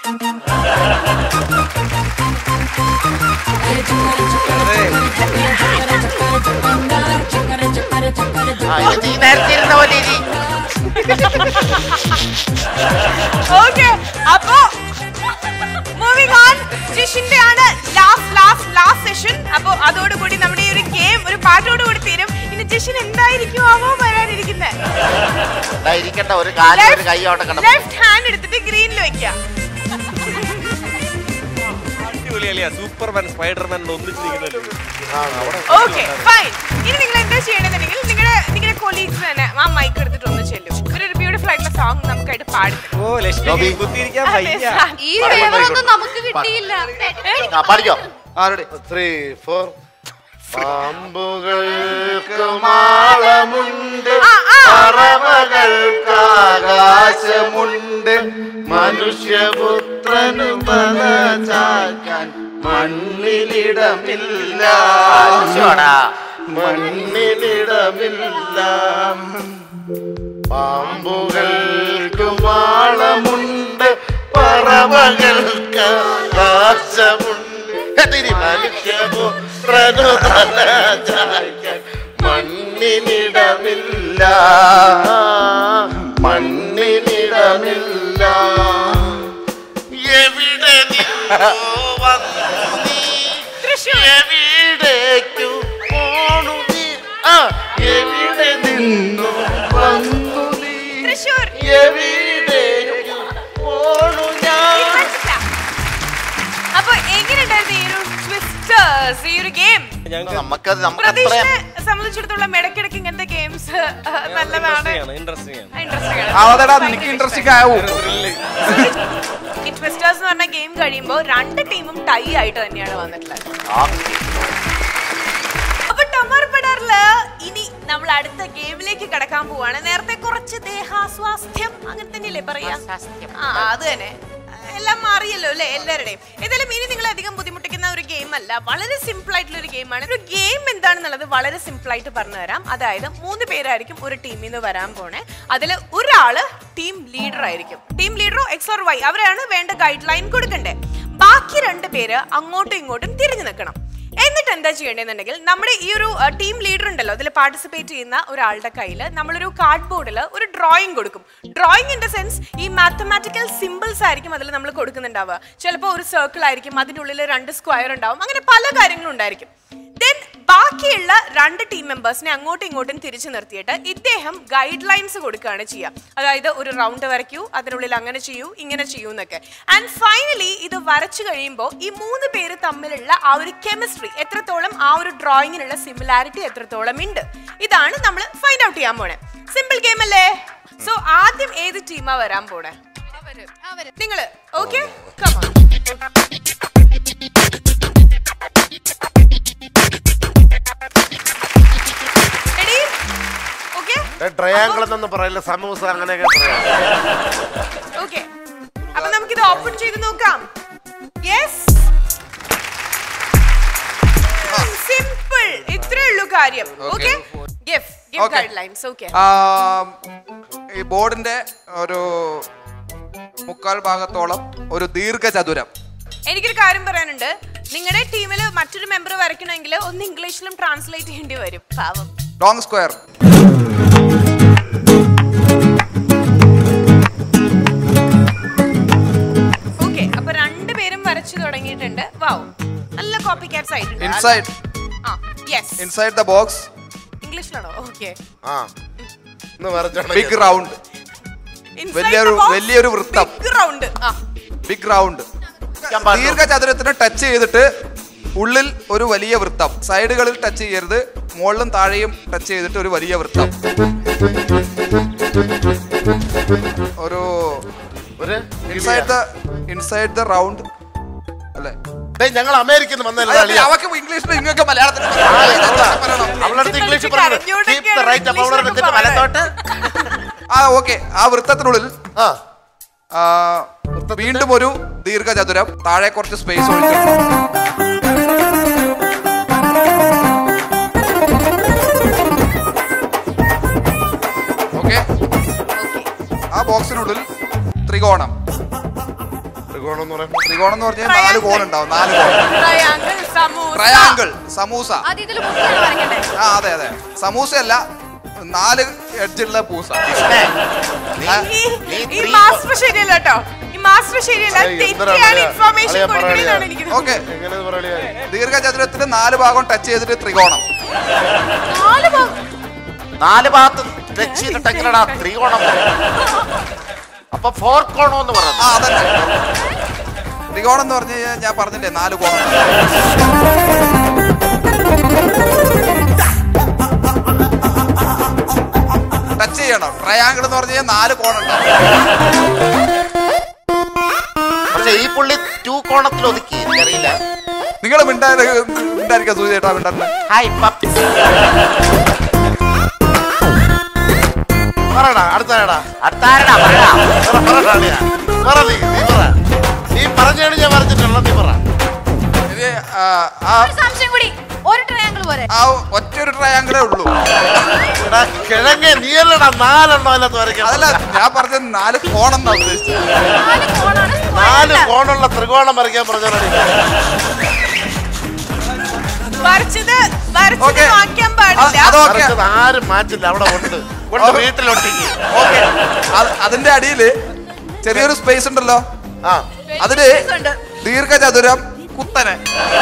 ഓക്കെ അപ്പോ മൂവിംഗ് ഓൺ. ജിഷിന്റെ ആണ് ലാസ്റ്റ് ലാസ്റ്റ് ലാസ്റ്റ് സെഷൻ. അപ്പൊ അതോടുകൂടി നമ്മുടെ ഈ ഒരു ഗെയിം ഒരു പാട്ടോട് കൂടി തീരും. ഇനി ജിഷിൻ എന്തായിരിക്കും ആവോ വരാനിരിക്കുന്നത്? ലെഫ്റ്റ് ഹാൻഡ് എടുത്തിട്ട് ഗ്രീനിൽ വെക്കാം. സൂപ്പർമാൻ സ്പൈഡർമാൻ ഒന്നിച്ചിരിക്കുന്നത്. Okay fine. ഇനി നിങ്ങൾ എന്താ ചെയ്യണമെന്നുണ്ടെങ്കിൽ നിങ്ങളുടെ നിങ്ങളുടെ കൊളീഗ്സ് തന്നെ ആ മൈക്ക് എടുത്തിട്ട് ഒന്ന് ചെല്ലും. ഒരു ബ്യൂട്ടിഫുൾ ആയിട്ടുള്ള സോങ് നമുക്കായിട്ട് പാടി തരും. ഓ ലക്ഷ്മി കുത്തിയിരിക്കാൻ വയ്യ. ഈ ഫേവറൊന്നും നമുക്ക് കിട്ടിയില്ല. പഠിക്കോ ത്രീ ഫോർ. പാമ്പുകൾക്ക് മാളമുണ്ട്, പറവകൾക്ക് ആകാശമുണ്ട്, മനുഷ്യപുത്രന് തല ചായ്ക്കാൻ മണ്ണിലിടമില്ല, മണ്ണിലിടമില്ല. പാമ്പുകൾക്ക് മാളമുണ്ട്, പറവകൾക്ക് ആകാശമുണ്ട്, മനുഷ്യപുത്രനു തല ചായ്ക്കാൻ മണ്ണിലിടമില്ല, മണ്ണിലിടമില്ല. എവിടെ നിന്നോ വന്നു നീ, എവിടേക്കു പോണു നീ, എവിടെ നിന്നോ വന്നു നീ, എവിടേക്കു പോണു ഞാൻ. അപ്പൊ എങ്ങനെയുണ്ടായിരുന്നു ഈ ഒരു ട്വിസ്റ്റേഴ്സ്, ഈ ഒരു ഗെയിം? പ്രതീക്ഷയെ സംബന്ധിച്ചിടത്തോളം ഇടയ്ക്കിടയ്ക്ക് ഇങ്ങനത്തെ ഗെയിംസ് നല്ലതാണ്, ഇൻട്രസ്റ്റിംഗ് ആണ്. ഈ ട്വിസ്റ്റേഴ്സ് എന്ന് പറഞ്ഞ ഗെയിം കഴിയുമ്പോൾ രണ്ട് ടീമും ടൈ ആയിട്ട് തന്നെയാണ് വന്നിട്ടുള്ളത്. അപ്പൊ ടമർപെടാറില് ഇനി നമ്മൾ അടുത്ത ഗെയിമിലേക്ക് കടക്കാൻ പോവാണ്. നേരത്തെ കുറച്ച് ദേഹാസ്വാസ്ഥ്യം അങ്ങനെ തന്നെയല്ലേ പറയാ? ആ അത് തന്നെ, എല്ലാം മാറിയല്ലോ അല്ലേ എല്ലാവരുടെയും. ഏതായാലും ഇനി നിങ്ങൾ അധികം ബുദ്ധിമുട്ടിക്കുന്ന ഒരു ഗെയിം അല്ല, വളരെ സിമ്പിൾ ആയിട്ടുള്ള ഒരു ഗെയിമാണ്. ഒരു ഗെയിം എന്താണെന്നുള്ളത് വളരെ സിമ്പിൾ ആയിട്ട് പറഞ്ഞു തരാം. അതായത് മൂന്ന് പേരായിരിക്കും ഒരു ടീമിൽ നിന്ന് വരാൻ പോണേ. അതിൽ ഒരാള് ടീം ലീഡർ ആയിരിക്കും. ടീം ലീഡറോ എക്സ് ഓർ വൈ അവരാണ് വേണ്ട ഗൈഡ് ലൈൻ കൊടുക്കണ്ടേ. ബാക്കി രണ്ട് പേര് അങ്ങോട്ടും ഇങ്ങോട്ടും തിരിഞ്ഞു നിൽക്കണം. എന്നിട്ട് എന്താ ചെയ്യേണ്ടതെന്നുണ്ടെങ്കിൽ നമ്മുടെ ഈ ഒരു ടീം ലീഡർ ഉണ്ടല്ലോ, അതിൽ പാർട്ടിസിപ്പേറ്റ് ചെയ്യുന്ന ഒരാളുടെ കയ്യിൽ നമ്മളൊരു കാർഡ് ബോർഡിൽ ഒരു ഡ്രോയിങ് കൊടുക്കും. ഡ്രോയിങ് ഇൻ ദ സെൻസ് ഈ മാത്തമാറ്റിക്കൽ സിമ്പിൾസ് ആയിരിക്കും അതിൽ നമ്മൾ കൊടുക്കുന്നുണ്ടാവുക. ചിലപ്പോൾ ഒരു സർക്കിൾ ആയിരിക്കും, അതിൻ്റെ ഉള്ളിൽ രണ്ട് സ്ക്വയർ ഉണ്ടാവും, അങ്ങനെ പല കാര്യങ്ങളും ഉണ്ടായിരിക്കും. ദെൻ ബാക്കിയുള്ള രണ്ട് ടീം മെമ്പേഴ്സിനെ അങ്ങോട്ടും ഇങ്ങോട്ടും തിരിച്ചു നിർത്തിയിട്ട് ഇദ്ദേഹം ഗൈഡ് ലൈൻസ് കൊടുക്കുകയാണ് ചെയ്യുക. അതായത് ഒരു റൗണ്ട് വരയ്ക്കൂ, അതിനുള്ളിൽ അങ്ങനെ ചെയ്യൂ, ഇങ്ങനെ ചെയ്യൂ എന്നൊക്കെ. ആൻഡ് ഫൈനലി ഇത് വരച്ചു കഴിയുമ്പോൾ ഈ മൂന്ന് പേര് തമ്മിലുള്ള ആ ഒരു കെമിസ്ട്രി എത്രത്തോളം, ആ ഒരു ഡ്രോയിങ്ങിനുള്ള സിമിലാരിറ്റി എത്രത്തോളം ഉണ്ട്, ഇതാണ് നമ്മൾ ഫൈൻഡ് ഔട്ട് ചെയ്യാൻ പോണേ. സിമ്പിൾ ഗെയിം അല്ലേ? സോ ആദ്യം ഏത് ടീമാ വരാൻ പോണേ? നിങ്ങള് ഓക്കെ? Come on. ട്രയാങ്കിൾ എന്നൊന്നും പറയില്ല, സമൂസ അങ്ങനെയൊക്കെ പറയാം. ഓക്കെ, അപ്പൊ നമുക്കിത് ഓപ്പൺ ചെയ്ത് നോക്കാം. യെസ്, സിമ്പിൾ, ഇത്രേ ഉള്ളൂ കാര്യം. Okay, give give guidelines. Okay, ഈ ബോർഡിന്റെ ഒരു മുക്കാൽ ഭാഗത്തോളം ഒരു ദീർഘചതുരം. എനിക്കൊരു കാര്യം പറയാനുണ്ട്. നിങ്ങളുടെ ടീമിൽ മറ്റൊരു മെമ്പർ വരയ്ക്കണമെങ്കിൽ ഒന്ന് ഇംഗ്ലീഷിലും ട്രാൻസ്ലേറ്റ് ചെയ്യേണ്ടി വരും. പാവം. Long square. ഓക്കെ, അപ്പൊ രണ്ടുപേരും വരച്ചു തുടങ്ങിയിട്ടുണ്ട്. വാവ്, നല്ല കോപ്പി കാറ്റ്സ് ആയിട്ടുണ്ട്. ഇൻസൈഡ്. ആ, യെസ്, ഇൻസൈഡ് ദ ബോക്സ്. ഇംഗ്ലീഷിലാണോ? ഓക്കെ. ആ, ഇന്ന് വരച്ചാണ് ബിഗ് റൗണ്ട്. വലിയൊരു വലിയൊരു വൃത്തം. Big round. ആ, ബിഗ് റൗണ്ട്. ദീർഘചതുരത്തിന് ടച്ച് ചെയ്തിട്ട് ഉള്ളിൽ ഒരു വലിയ വൃത്തം. സൈഡുകളിൽ ടച്ച് ചെയ്യരുത്, മുകളിലും താഴെയും ടച്ച് ചെയ്തിട്ട് ഒരു വലിയ വൃത്തം. ഒരു inside the inside the round അല്ലേ? ഞങ്ങൾ അമേരിക്കയിൽ നിന്ന് വന്നല്ലേ. അവർക്ക് ഇംഗ്ലീഷിൽ ഇങ്ങനെയൊക്കെ മലയാളത്തിൽ ഇംഗ്ലീഷ് ആ ഓക്കെ. ആ വൃത്തത്തിനുള്ളിൽ വീണ്ടും ഒരു ദീർഘചതുരം, താഴെ കുറച്ച് സ്പേസ് ഒഴിക്കും. ഓക്കെ, ആ ബോക്സിനുള്ളിൽ ത്രികോണം. ത്രികോണം എന്ന് പറയുമ്പോൾ ത്രികോണം എന്ന് പറഞ്ഞാൽ നാല് കോൺ ഉണ്ടാവും. നാല് കോൺ. ട്രയാങ്കിൾ, സമൂസ. ആ അതെ അതെ, സമൂസയല്ല, നാല് എഡ്ജുള്ള പൂസ. ഈ മാസ്റ്റർ ശരിയല്ല കേട്ടോ, ഈ മാസ്റ്റർ ശരിയല്ല, തെറ്റിയാണ് ഇൻഫർമേഷൻ കൊടുക്കണമെന്നാണ് എനിക്ക്. ഓക്കെ, ദീർഘചതുരത്തിന് നാല് ഭാഗം ടച്ച് ചെയ്തിട്ട് ത്രികോണം. നാല് ഭാഗം, നാല് ഭാഗത്ത് ടച്ച് ചെയ്തിട്ട് എങ്ങനെയാ ത്രികോണം? അപ്പൊ ഫോർ കോണോ എന്ന് പറയുന്നത്? ആ അതന്നെ, ത്രികോണം എന്ന് പറഞ്ഞു കഴിഞ്ഞാൽ ഞാൻ പറഞ്ഞില്ലേ നാല് കോണം. ടച്ച് ചെയ്യണം. ട്രയാങ്കിൾ എന്ന് പറഞ്ഞു കഴിഞ്ഞാൽ നാല് കോണുണ്ടാവും. പക്ഷെ ഈ പുള്ളി ടു കോണത്തിൽ ഒതുക്കി, അറിയില്ല. നിങ്ങൾ മിണ്ടായിരിക്കാം സൂചി ചേട്ടാ, മിണ്ടാ. Hi puppy. പറയടാ, അടുത്താരടാ, അടുത്താരടാ പറയടാ. നീ പറഞ്ഞാണ് ഞാൻ പറഞ്ഞിട്ടുള്ള. നീ പറ. സംശയം കൂടി, ഒരു ട്രയാങ്കിൾ പോരെ? ആ ഒറ്റൊരു ട്രയാങ്കിളേ ഉള്ളൂ. കിഴങ്ങ നീയല്ലടാ നാലെണ്ണം അതിനകത്ത് വരയ്ക്കാം. അതല്ല ഞാൻ പറഞ്ഞത് നാല് കോണെന്നാ ഉദ്ദേശിച്ചത്. നാല് കോണുള്ള ത്രികോണം വരയ്ക്കാൻ പറഞ്ഞാൽ ആരും മാറ്റില്ല, അവിടെ ഉണ്ട്. വീട്ടിലൊട്ടിക്ക്. അതിന്റെ അടിയില് ചെറിയൊരു സ്പേസ് ഉണ്ടല്ലോ, അതില് ദീർഘചതുരം കുത്തനെ.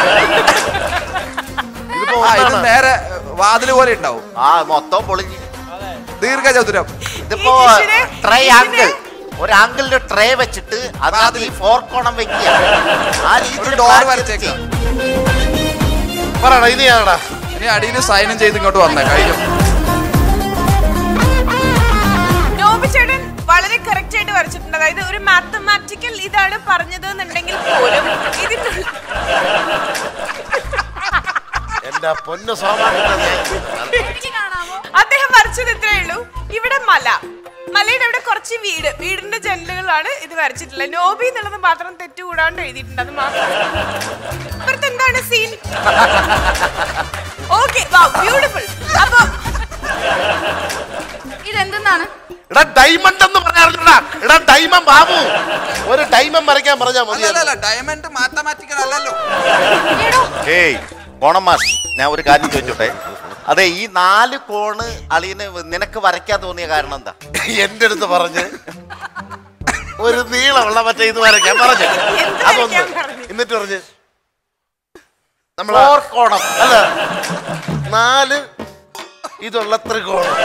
ഇത് നേരെ വാതില് പോലെ ഉണ്ടാവും. ആ മൊത്തം പൊളിഞ്ഞ് ദീർഘചതുരം. ഇതിപ്പോ ട്രയാങ്കിൾ, ഒരു ആംഗിളിന്റെ ട്രേ വെച്ചിട്ട് അതിൽ ഫോർ കോണം വെക്കുക. ആ രീതിയിൽ ഡോർ വരച്ചേക്കാം. പറയടാ, ഇനിയാണടാ. ഇനി അടിയിൽ സൈനും ചെയ്ത് ഇങ്ങോട്ട് വന്നേ കഴിഞ്ഞു. നോബിചേട്ടൻ വളരെ കറക്റ്റ് ആയിട്ട് വരച്ചിട്ടുണ്ട്. അതായത് ഒരു മാത്തമാറ്റിക്കൽ ഇതാണ് പറഞ്ഞത് എന്നുണ്ടെങ്കിൽ പോലും ഇതിനുള്ള എന്റെ പൊന്നു സ്വാഭാവിക അദ്ദേഹം വരച്ചത് ഇത്രയേ ഉള്ളൂ. ഇവിടെ മല, മലയുടെ അവിടെ കുറച്ച് വീട്, വീടിന്റെ ജനലുകളാണ് ഇത് വരച്ചിട്ടുള്ളത്. നോബി എന്നുള്ളത് മാത്രം തെറ്റുകൂടാണ്ട് എഴുതിയിട്ടുണ്ട്. അത് മാത്രം. ഇപ്പുറത്ത് എന്താണ് സീൻ? Okay, beautiful. അപ്പൊ ഇതെന്താണ്? എടാ ഡയമണ്ട് എന്ന് പറയാറില്ലടാ. എടാ ഡയമണ്ട് ബാബു, ഒരു ഡയമണ്ട് വരയ്ക്കാൻ പറഞ്ഞാ മതി. ഡയമണ്ട് മാത്തമാറ്റിക്കൽ അല്ലല്ലോ. ഏയ് കോണമാഷ്, ഞാൻ ഒരു കാര്യം ചോദിച്ചോട്ടെ. അതെ, ഈ നാല് കോണ് അളിയന് നിനക്ക് വരയ്ക്കാൻ തോന്നിയ കാരണം എന്താ? എന്റെ അടുത്ത് പറഞ്ഞ് ഒരു നീളമുള്ള മറ്റേ ഇത് വരയ്ക്കാൻ പറഞ്ഞു. അതൊന്ന് എന്നിട്ട് പറഞ്ഞ് നമ്മളെ കോണം അല്ല, നാല് ഇതുള്ള ത്രികോണം,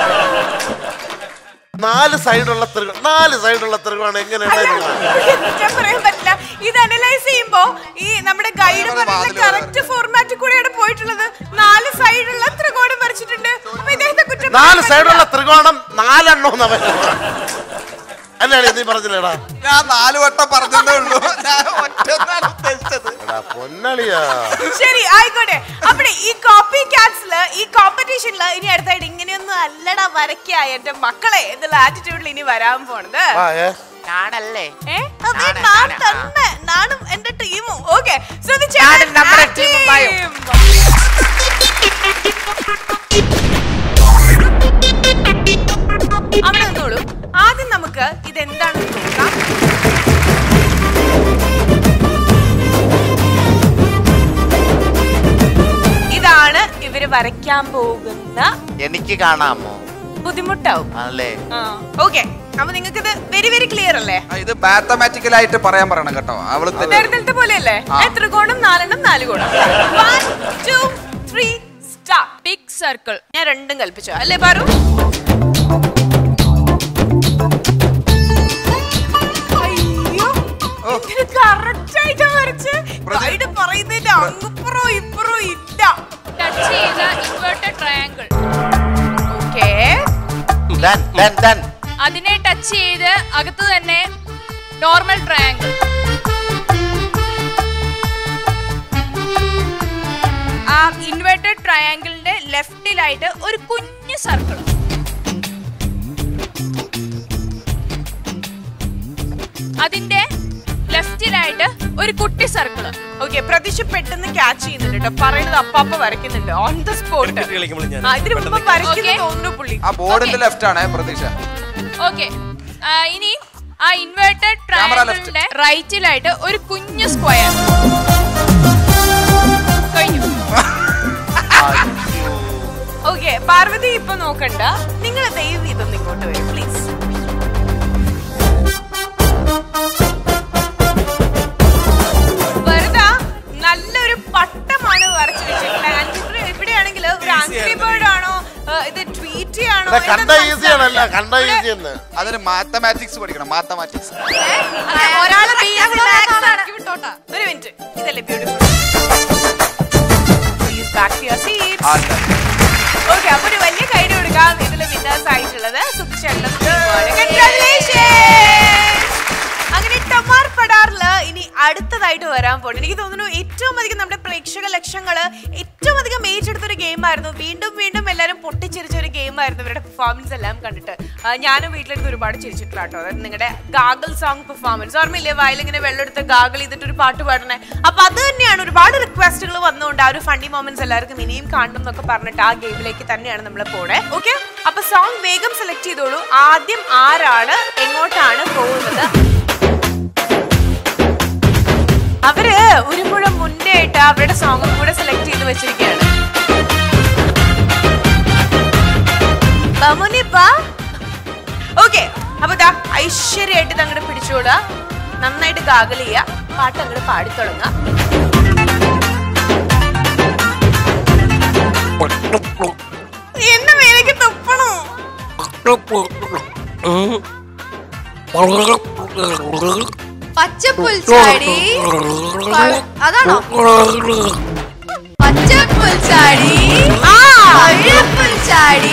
നാല് സൈഡുള്ള ത്രികോണം, നാല് സൈഡുള്ള ത്രികോണം എങ്ങനെയാണ്? പറയാൻ പറ്റില്ല. ഇത് അനലൈസ് ചെയ്യുമ്പോ ഈ നമ്മുടെ ഗൈഡ് പറഞ്ഞ കറക്റ്റ് ഫോർമാറ്റിൽ കൂടെയാണ് പോയിട്ടുള്ളത്. നാല് സൈഡുള്ള ത്രികോണം വരച്ചിട്ടുണ്ട്. അപ്പൊ ഇദ്ദേഹത്തെ കുറ്റം നാല് സൈഡുള്ള ത്രികോണം നാലെണ്ണോ അല്ലേ നീ പറഞ്ഞില്ലേടാ? ഞാൻ നാല് വട്ടം പറഞ്ഞതേ ഉള്ളൂ. ഞാൻ ഒറ്റന്നാണ് ഉദ്ദേശിച്ചത്. പൊന്നളിയാ. ശരി ആയിക്കോട്ടെ. അവിടെ ഈ കോപ്പി കാറ്റ്സില് ഈ കോമ്പറ്റീഷനില് ഇനി അടുത്തായിട്ട് ഇങ്ങനെയൊന്നും അല്ലടാ വരയ്ക്കാ എന്റെ മക്കളെ എന്നുള്ള ആറ്റിറ്റ്യൂഡിൽ ഇനി വരാൻ പോണത് നാടല്ലേ? നാണും എന്റെ ടീമും. ഓക്കെ, അവിടെ നിന്നോളൂ. ആദ്യം നമുക്ക് ഇതെന്താണെന്ന് നോക്കാം. ഇതാണ് ഇവര് വരയ്ക്കാൻ പോകുന്ന. എനിക്ക് കാണാമോ? ബുദ്ധിമുട്ടാവും അല്ലേ? ഓക്കെ, അപ്പൊ നിങ്ങൾക്ക് ഇത് വെരി വെരി ക്ലിയർ അല്ലേ? ഇത് മാത്തമാറ്റിക്കൽ ആയിട്ട് പറയാൻ പറയണം കേട്ടോ. അവള് നേരത്തെ പോലെയല്ലേ? ത്രികോണം നാലെണ്ണം നാല് കോണം. One two three start. Big circle. ഞാൻ രണ്ടും കൽപ്പിച്ചു അല്ലേ പാറു? കറക്റ്റ് ആയിട്ട് വരച്ച് ഗൈഡ് പറയുന്നതിന്റെ അങ്ങപ്പുറോ ഇപ്പുറോ ഇല്ല. ടച്ച് ചെയ്ത ഇൻവേർട്ടഡ് ട്രയാങ്കിൾ. ഓക്കേ, അതിനെ ടച്ച് ചെയ്ത് അകത്ത് തന്നെ നോർമൽ ട്രയാങ്കിൾ. ആ ഇൻവേർട്ടഡ് ട്രയാങ്കിളിന്റെ ലെഫ്റ്റിലായിട്ട് ഒരു കുഞ്ഞു സർക്കിൾ. അതിന്റെ ലെഫ്റ്റിലായിട്ട് ഒരു കുട്ടി സർക്കിള്. ഓക്കെ, പ്രതീക്ഷ പെട്ടെന്ന് ക്യാച്ച് ചെയ്യുന്നുണ്ട് കേട്ടോ. പറയുന്നത് അപ്പാപ്പ വരയ്ക്കുന്നുണ്ട് ഓൺ ദ സ്പോട്ട്. ഇതിന് മുമ്പ് വരയ്ക്കുന്നു തോന്നുന്നു പുള്ളി. ആ ബോർഡിന്റെ ലെഫ്റ്റ് ആണ് പ്രതീക്ഷ. ഓക്കെ, ഇനി ആ ഇൻവേർട്ടഡ് ട്രയാങ്കിളിന്റെ റൈറ്റിലായിട്ട് ഒരു കുഞ്ഞു സ്ക്വയർ. കഴിഞ്ഞു. ഓക്കെ, പാർവതി ഇപ്പൊ നോക്കണ്ട. നിങ്ങൾ ദയവ് ഇതൊന്ന് ഇങ്ങോട്ട് വരും പ്ലീസ്. നല്ലൊരു പട്ടമാണ് വരച്ചു വെച്ചിട്ടുള്ളത്. ഇവിടെയാണെങ്കിൽ ഒരു ആംഗ്രി ബേർഡ് ആണോ ഇത് ട്വീറ്റ് ആണോ? അതിന് മാത്തമാറ്റിക്സ് പഠിക്കണം. മാത്തമാറ്റിക്സ് ഒരു മിനിറ്റ്. ഇതല്ലേ ബ്യൂട്ടിഫുൾ. ഓക്കെ, അപ്പൊ ഒരു വലിയ കൈഡ് കൊടുക്കാം. ഇതിൽ വിന്നേഴ്സ് ആയിട്ടുള്ളത് സുഖചേട്ടനും അങ്ങനെ ടമാർ പടാറില് ഇനി അടുത്തതായിട്ട് വരാൻ പോകുന്നത്. എനിക്ക് തോന്നുന്നു ഏറ്റവും അധികം നമ്മുടെ പ്രേക്ഷക ലക്ഷങ്ങള് ഏറ്റവും അധികം ഏറ്റെടുത്തൊരു ഗെയിം ആയിരുന്നു. വീണ്ടും വീണ്ടും എല്ലാവരും പൊട്ടിച്ചിരിച്ച ഒരു ഗെയിം ആയിരുന്നു ഇവരുടെ പെർഫോമൻസ് എല്ലാം കണ്ടിട്ട്. ഞാനും വീട്ടിലെടുത്ത് ഒരുപാട് ചിരിച്ചിട്ടുള്ള കേട്ടോ. അതായത് നിങ്ങളുടെ ഗാഗിൾ സോങ് പെർഫോമൻസ് ഓർമ്മയില്ലേ? വയലിങ്ങനെ വെള്ളം എടുത്ത് ഗാഗിൾ ചെയ്തിട്ട് ഒരു പാട്ട് പാടണേ. അപ്പൊ അത് തന്നെയാണ് ഒരുപാട് റിക്വസ്റ്റുകൾ വന്നുകൊണ്ട് ആ ഒരു ഫണ്ണി മൊമെന്റ്സ് എല്ലാവർക്കും ഇനിയും കാണണം എന്നൊക്കെ പറഞ്ഞിട്ട് ആ ഗെയിമിലേക്ക് തന്നെയാണ് നമ്മൾ പോണേ. ഓക്കെ, അപ്പൊ സോങ് വേഗം സെലക്ട് ചെയ്തോളൂ. ആദ്യം ആരാണ് എങ്ങോട്ടാണ് പോകുന്നത്? അവര് ഒരു മുഴം മുന്നേ ആയിട്ട് അവരുടെ സോങ്ങും കൂടെ സെലക്ട് ചെയ്ത് വെച്ചിരിക്കുകയാണ്. ഓക്കെ, അപ്പൊ ഇതാ ഐശ്വര്യമായിട്ട് ഇത് അങ്ങോട്ട് പിടിച്ചോടുക. നന്നായിട്ട് ഗാഗിൾ ചെയ്യുക. പാട്ട് അങ്ങോട്ട് പാടിത്തുടങ്ങുക. എന്റെ മേലേക്ക് തുപ്പണോ? പച്ചപ്പുൽച്ചാടി. അതാണോ പച്ചപ്പുൽച്ചാടി? പുൽച്ചാടി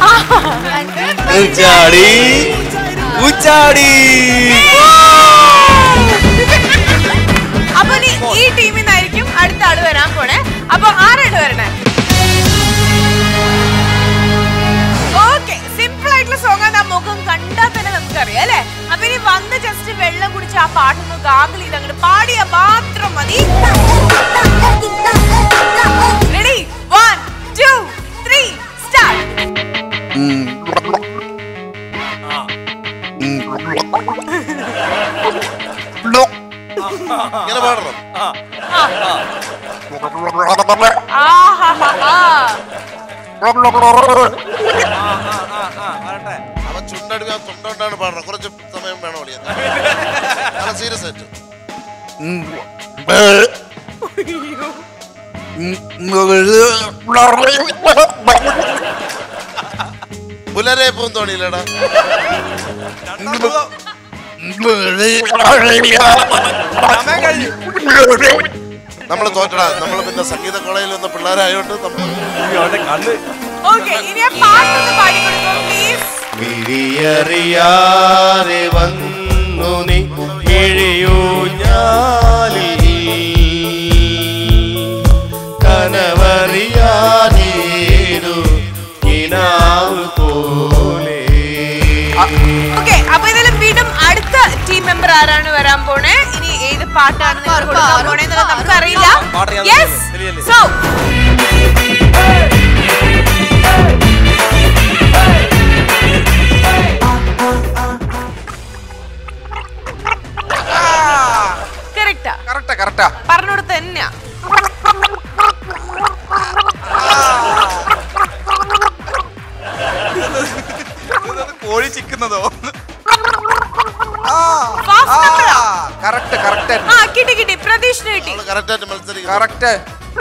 അപ്പൊ ഈ ടീമിൽ നിന്നായിരിക്കും അടുത്ത ആള് വരാൻ പോണേ. അപ്പൊ ആരാണ് വരണേ? ഓക്കെ, സിമ്പിൾ ആയിട്ടുള്ള സോങ് ആണ്. ആ മുഖം കണ്ടാൽ തന്നെ നമുക്കറിയാം അല്ലെ? അപ്പൊ ഇനി വന്ന് ജസ്റ്റ് വെള്ളം കുടിച്ച് ആ പാട്ടൊന്ന് ഗാഗിൾ ചെയ്ത് അങ്ങോട്ട് പാടിയാ മാത്രം മതി. Ready? One two three start. ഇങ്ങനെ പാടണം. അവൻ ചുണ്ടടുക്ക തൊണ്ടോണ്ടാണ് പാടുന്നത്. കുറച്ച് സമയം വേണം ഒളിയാ. സീരിയസ് ആയിട്ട് പുലരെ പൂന്തോണിയിലടാ. നമ്മള് തോറ്റടാ. നമ്മള് പിന്നെ സംഗീത കോളേജിൽ വന്ന പിള്ളേരായോണ്ട് വിഴിയറിയാതെ വന്നു നീ കിഴിയൂഞ്ഞാലിൽ കനവറിയാനേതു കിനാവ് പോലെ. അപ്പൊ ഇതിലും വീണ്ടും അടുത്ത ടീം മെമ്പർ ആരാണ് വരാൻ പോണേ? ഇനി ഏത് പാട്ടാണ് നിങ്ങൾ കൊടുക്കാൻ പോണേ എന്നുള്ളത് നമുക്കറിയില്ല. യെസ് സോ കറക്റ്റാ കറക്റ്റാ കറക്റ്റാ പറഞ്ഞോടുത്ത് തന്നെയാ. കോഴി ചിക്കുന്നതോ? കറക്റ്റ് കറക്റ്റ് ആ കിട്ടി കിട്ടി പ്രതീക്ഷിന് കിട്ടി. കറക്റ്റ് ആയിട്ട് മത്സരിക്കും. Correct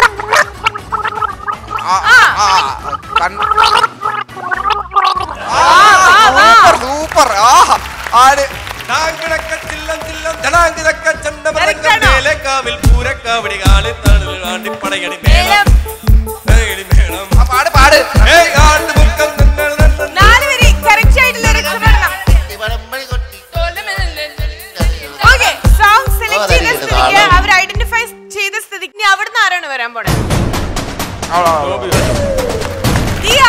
super. ആര് പാട് പാട്. നാല് വരി കറക്റ്റ് ആയിട്ടുള്ള സോങ് സെലക്ട് ചെയ്ത സ്ഥിതിക്ക് അവർ ഐഡന്റിഫൈ ചെയ്ത സ്ഥിതിക്ക് അവിടുന്ന് ആരാണ് വരാൻ പോണേ? ദിയ.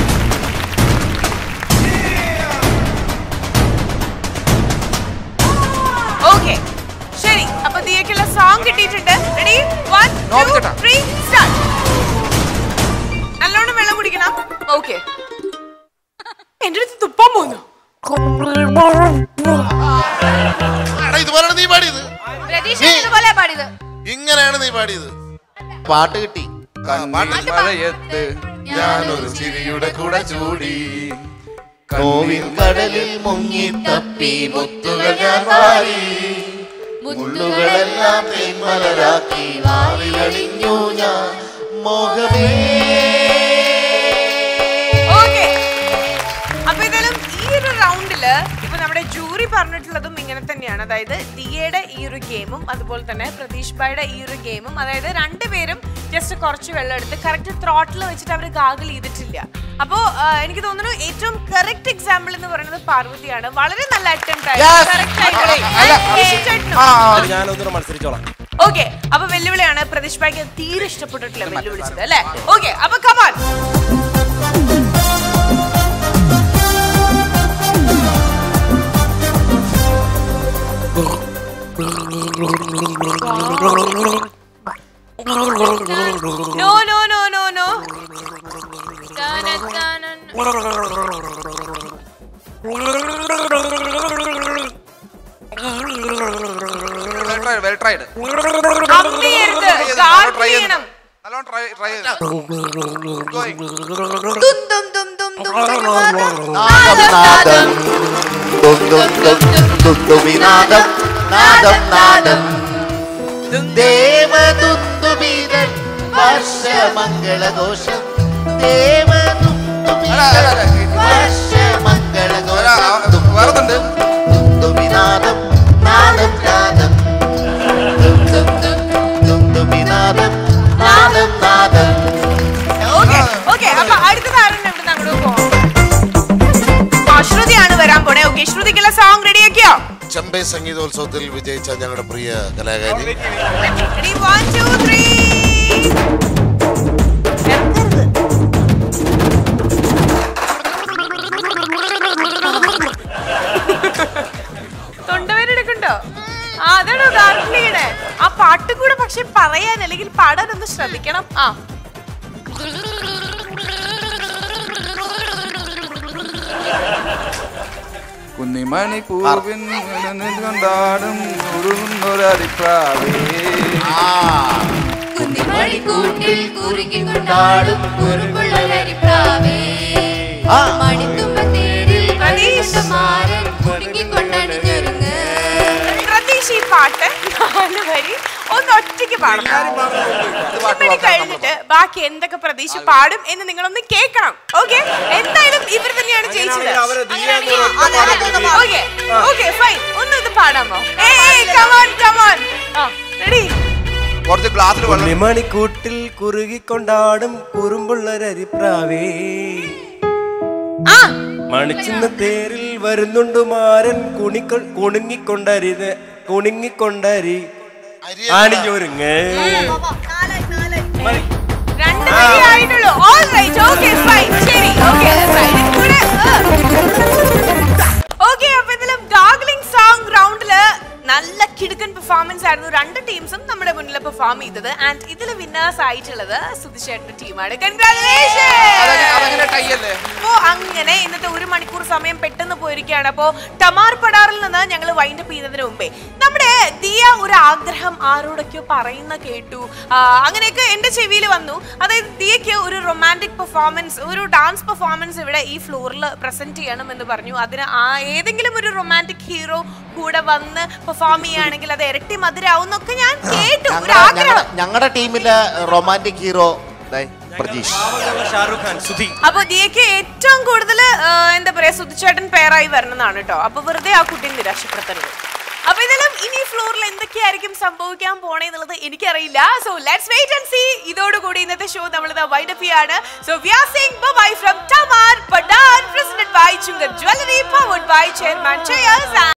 ഓക്കെ ശരി. അപ്പൊ ദിയക്കുള്ള സോങ് കിട്ടിയിട്ടുണ്ട്. Ready one two three start. നല്ലോണം വെള്ളം കുടിക്കണം. ഓക്കെ എന്റെ അടുത്ത് തുപ്പാൻ പോന്നു. ഇതുപോലെയാണ് നീ പാടിയത്. ഇങ്ങനെയാണ് നീ പാടിയത്. പാട്ട് കിട്ടി. മഴയത്ത് ഞാനൊരു ചിരിയുടെ കൂടെ ചൂടി കോവിൽ കടലിൽ മുങ്ങി തപ്പി മുത്തുകൾ ഞാൻ വാരി മുള്ളുകളെല്ലാം തേന്മലരാക്കി വാരിലടിഞ്ഞു ഞാൻ മോഹമേ. അപ്പൊ ഇതെല്ലാം ഈ ഒരു റൗണ്ടില് ഇപ്പൊ നമ്മുടെ ജൂറി പറഞ്ഞിട്ടുള്ളതും ഇങ്ങനെ തന്നെയാണ്. അതായത് ദിയയുടെ ഈ ഒരു ഗെയിമും അതുപോലെ തന്നെ പ്രതീഷ് ഭായിയുടെ ഈ ഒരു ഗെയിമും, അതായത് രണ്ടുപേരും ജസ്റ്റ് കുറച്ച് വെള്ളം എടുത്ത് കറക്റ്റ് ത്രോട്ടിൽ വെച്ചിട്ട് അവർ ഗാഗിൾ ചെയ്തിട്ടില്ല. അപ്പോ എനിക്ക് തോന്നുന്നു ഏറ്റവും കറക്റ്റ് എക്സാമ്പിൾ എന്ന് പറയുന്നത് പാർവതിയാണ്. വളരെ നല്ല അറ്റംപ്റ്റ് ആയിരുന്നു. ഓക്കെ അപ്പൊ വെല്ലുവിളിയാണ്. പ്രതീഷ് ഭായിക്ക് തീരെ ഇഷ്ടപ്പെട്ടിട്ടില്ല വെല്ലുവിളിച്ചത് അല്ലെ? ഓക്കെ അപ്പൊ come on. No, no, no, no, no. Well tried. അമ്മയരുത് ഗാർഡ് ചെയ്യണം. നല്ലോണം ട്രൈ ട്രൈ ചെയ്തു. ദും ദും ദും ദും ദും. നാദം നാദം ദും ദും ദും ദും ദുമിനാദം നാദം നാദം ദേവദുന്ദുബിതൻ വർഷമംഗളഘോഷം ദേവദുന്ദുബിതൻ വർഷമംഗളഘോഷം വേറെന്തുണ്ട്? ദുന്ദുബിനാദം നാദം നാദം ദുന്ദുബിനാദം നാദം നാദം. ഓക്കെ ഓക്കെ അപ്പൊ അടുത്തത് ആരുണ്ട്? ഇവിടെ അങ്ങോട്ട് പോവാം. ശ്രുതിയാണ് വരാൻ പോണേ. ഓക്കെ ശ്രുതിക്കുള്ള സോങ് റെഡി ആക്കിയോ? ചെമ്പൈ സംഗീതോത്സവത്തിൽ വിജയിച്ച ഞങ്ങളുടെ പ്രിയ കലാകാരി. Ready, one, two, three. തൊണ്ടവേനെടുക്കണ്ടോ? ആ അതാണോ ഗാർഗിളിയുടെ ആ പാട്ടും കൂടെ പക്ഷെ പറയാൻ അല്ലെങ്കിൽ പാടാൻ ഒന്ന് ശ്രദ്ധിക്കണം. ആ കുന്നിമണി പൂവിൻ കൊണ്ടാടും കുറുകുന്നൊരരിപ്രാവേ കുന്നിമണി കൂട്ടിൽ കുറുകി കൊണ്ടാടും കുറുകുള്ളൊരരിപ്രാവേ മണിത്തുമ്പത്തേരിൽ മാരൻ കുടുങ്ങി കൊണ്ടണിഞ്ഞൊരുങ്ങ്. പ്രതീക്ഷ ഈ പാട്ട് നാല് വരി ഒന്ന് ഒറ്റയ്ക്ക് പാടണം. കഴിഞ്ഞിട്ട് ബാക്കി എന്തൊക്കെ പ്രതീക്ഷ പാടും എന്ന് നിങ്ങളൊന്ന് കേൾക്കണം. ഓക്കെ, എന്തായാലും ഇവർ തന്നെയാണ് ജയിച്ചത്. ഓക്കെ ഓക്കെ ഫൈൻ, ഒന്ന് ഇത് പാടാമോ? റെഡി? കുറച്ച് ഗ്ലാസ്സിൽ വെള്ളം. മണിക്കൂട്ടിൽ കുറുകിക്കൊണ്ടാടും കുറുമ്പുള്ളൊരരിപ്രാവേ മണിച്ചിന്ന തേരിൽ വരുന്നുണ്ട് മാരൻ കുണിക്കൊ കുണുങ്ങിക്കൊണ്ടരിത് കുണുങ്ങിക്കൊണ്ടരി അണിഞ്ഞൊരുങ്ങ്. രണ്ട് വരി ആയിട്ടുള്ളൂ. ഓൾ റൈറ്റ്, ഓക്കെ ഫൈൻ, ശരി. ഓക്കെ ഓക്കെ അപ്പൊ ഇതിലും ഗാഗ്ലിംഗ് സോങ് റൗണ്ടില് നല്ല കിടുക്കൻ പെർഫോമൻസ് ആയിരുന്നു രണ്ട് ടീംസും നമ്മുടെ മുന്നിൽ പെർഫോം ചെയ്തത്. ആൻഡ് ഇതിൽ വിന്നേഴ്സ് ആയിട്ടുള്ളത് സുധിച്ചേട്ടന്റെ ടീമാണ്. അപ്പോ അങ്ങനെ ഇന്നത്തെ ഒരു മണിക്കൂർ സമയം പെട്ടെന്ന് പോയിരിക്കുകയാണ്. അപ്പോ ടമാർ പടാറിൽ നിന്ന് ഞങ്ങൾ വൈൻഡ് അപ്പ് ചെയ്യുന്നതിന് മുമ്പേ നമ്മുടെ ദിയ ഒരു ആഗ്രഹം ആരോടൊക്കെയോ പറയുന്ന കേട്ടു, അങ്ങനെയൊക്കെ എന്റെ ചെവിയിൽ വന്നു. അതായത് ദിയക്ക് ഒരു റൊമാൻറ്റിക് പെർഫോമൻസ്, ഒരു ഡാൻസ് പെർഫോമൻസ് ഇവിടെ ഈ ഫ്ലോറിൽ പ്രസന്റ് ചെയ്യണം എന്ന് പറഞ്ഞു. അതിന് ആ ഏതെങ്കിലും ഒരു റൊമാൻറ്റിക് ഹീറോ കൂടെ വന്ന് പെർഫോം ചെയ്യുകയാണെങ്കിൽ അത് ഇരട്ടി മധുരാവും എന്നൊക്കെ ഞാൻ കേട്ടു. ഒരു ആഗ്രഹം. ഞങ്ങളുടെ ടീമിലെ റൊമാൻറ്റിക് ഹീറോ പ്രജീഷ്. അപ്പൊ ദിയക്ക് ഏറ്റവും കൂടുതൽ എന്താ പറയാ സുധിച്ചേട്ടൻ പേരായി വരണമെന്നാണ് കേട്ടോ. അപ്പൊ വെറുതെ ആ കുട്ടിയെ നിരാശപ്പെടുത്തരുത്. അപ്പൊ ഇതിലും ഇനി ഫ്ലോറിൽ എന്തൊക്കെയായിരിക്കും സംഭവിക്കാൻ പോണേ എന്നുള്ളത് എനിക്കറിയില്ല. So let's wait and see. ഇതോടുകൂടി ഇന്നത്തെ ഷോ നമ്മൾ വൈൻഡ് അപ്പ് ചെയ്യാണ്. So we are saying bye from Tamar Padar, presented by Chungath jewellery, powered by chairman chairs.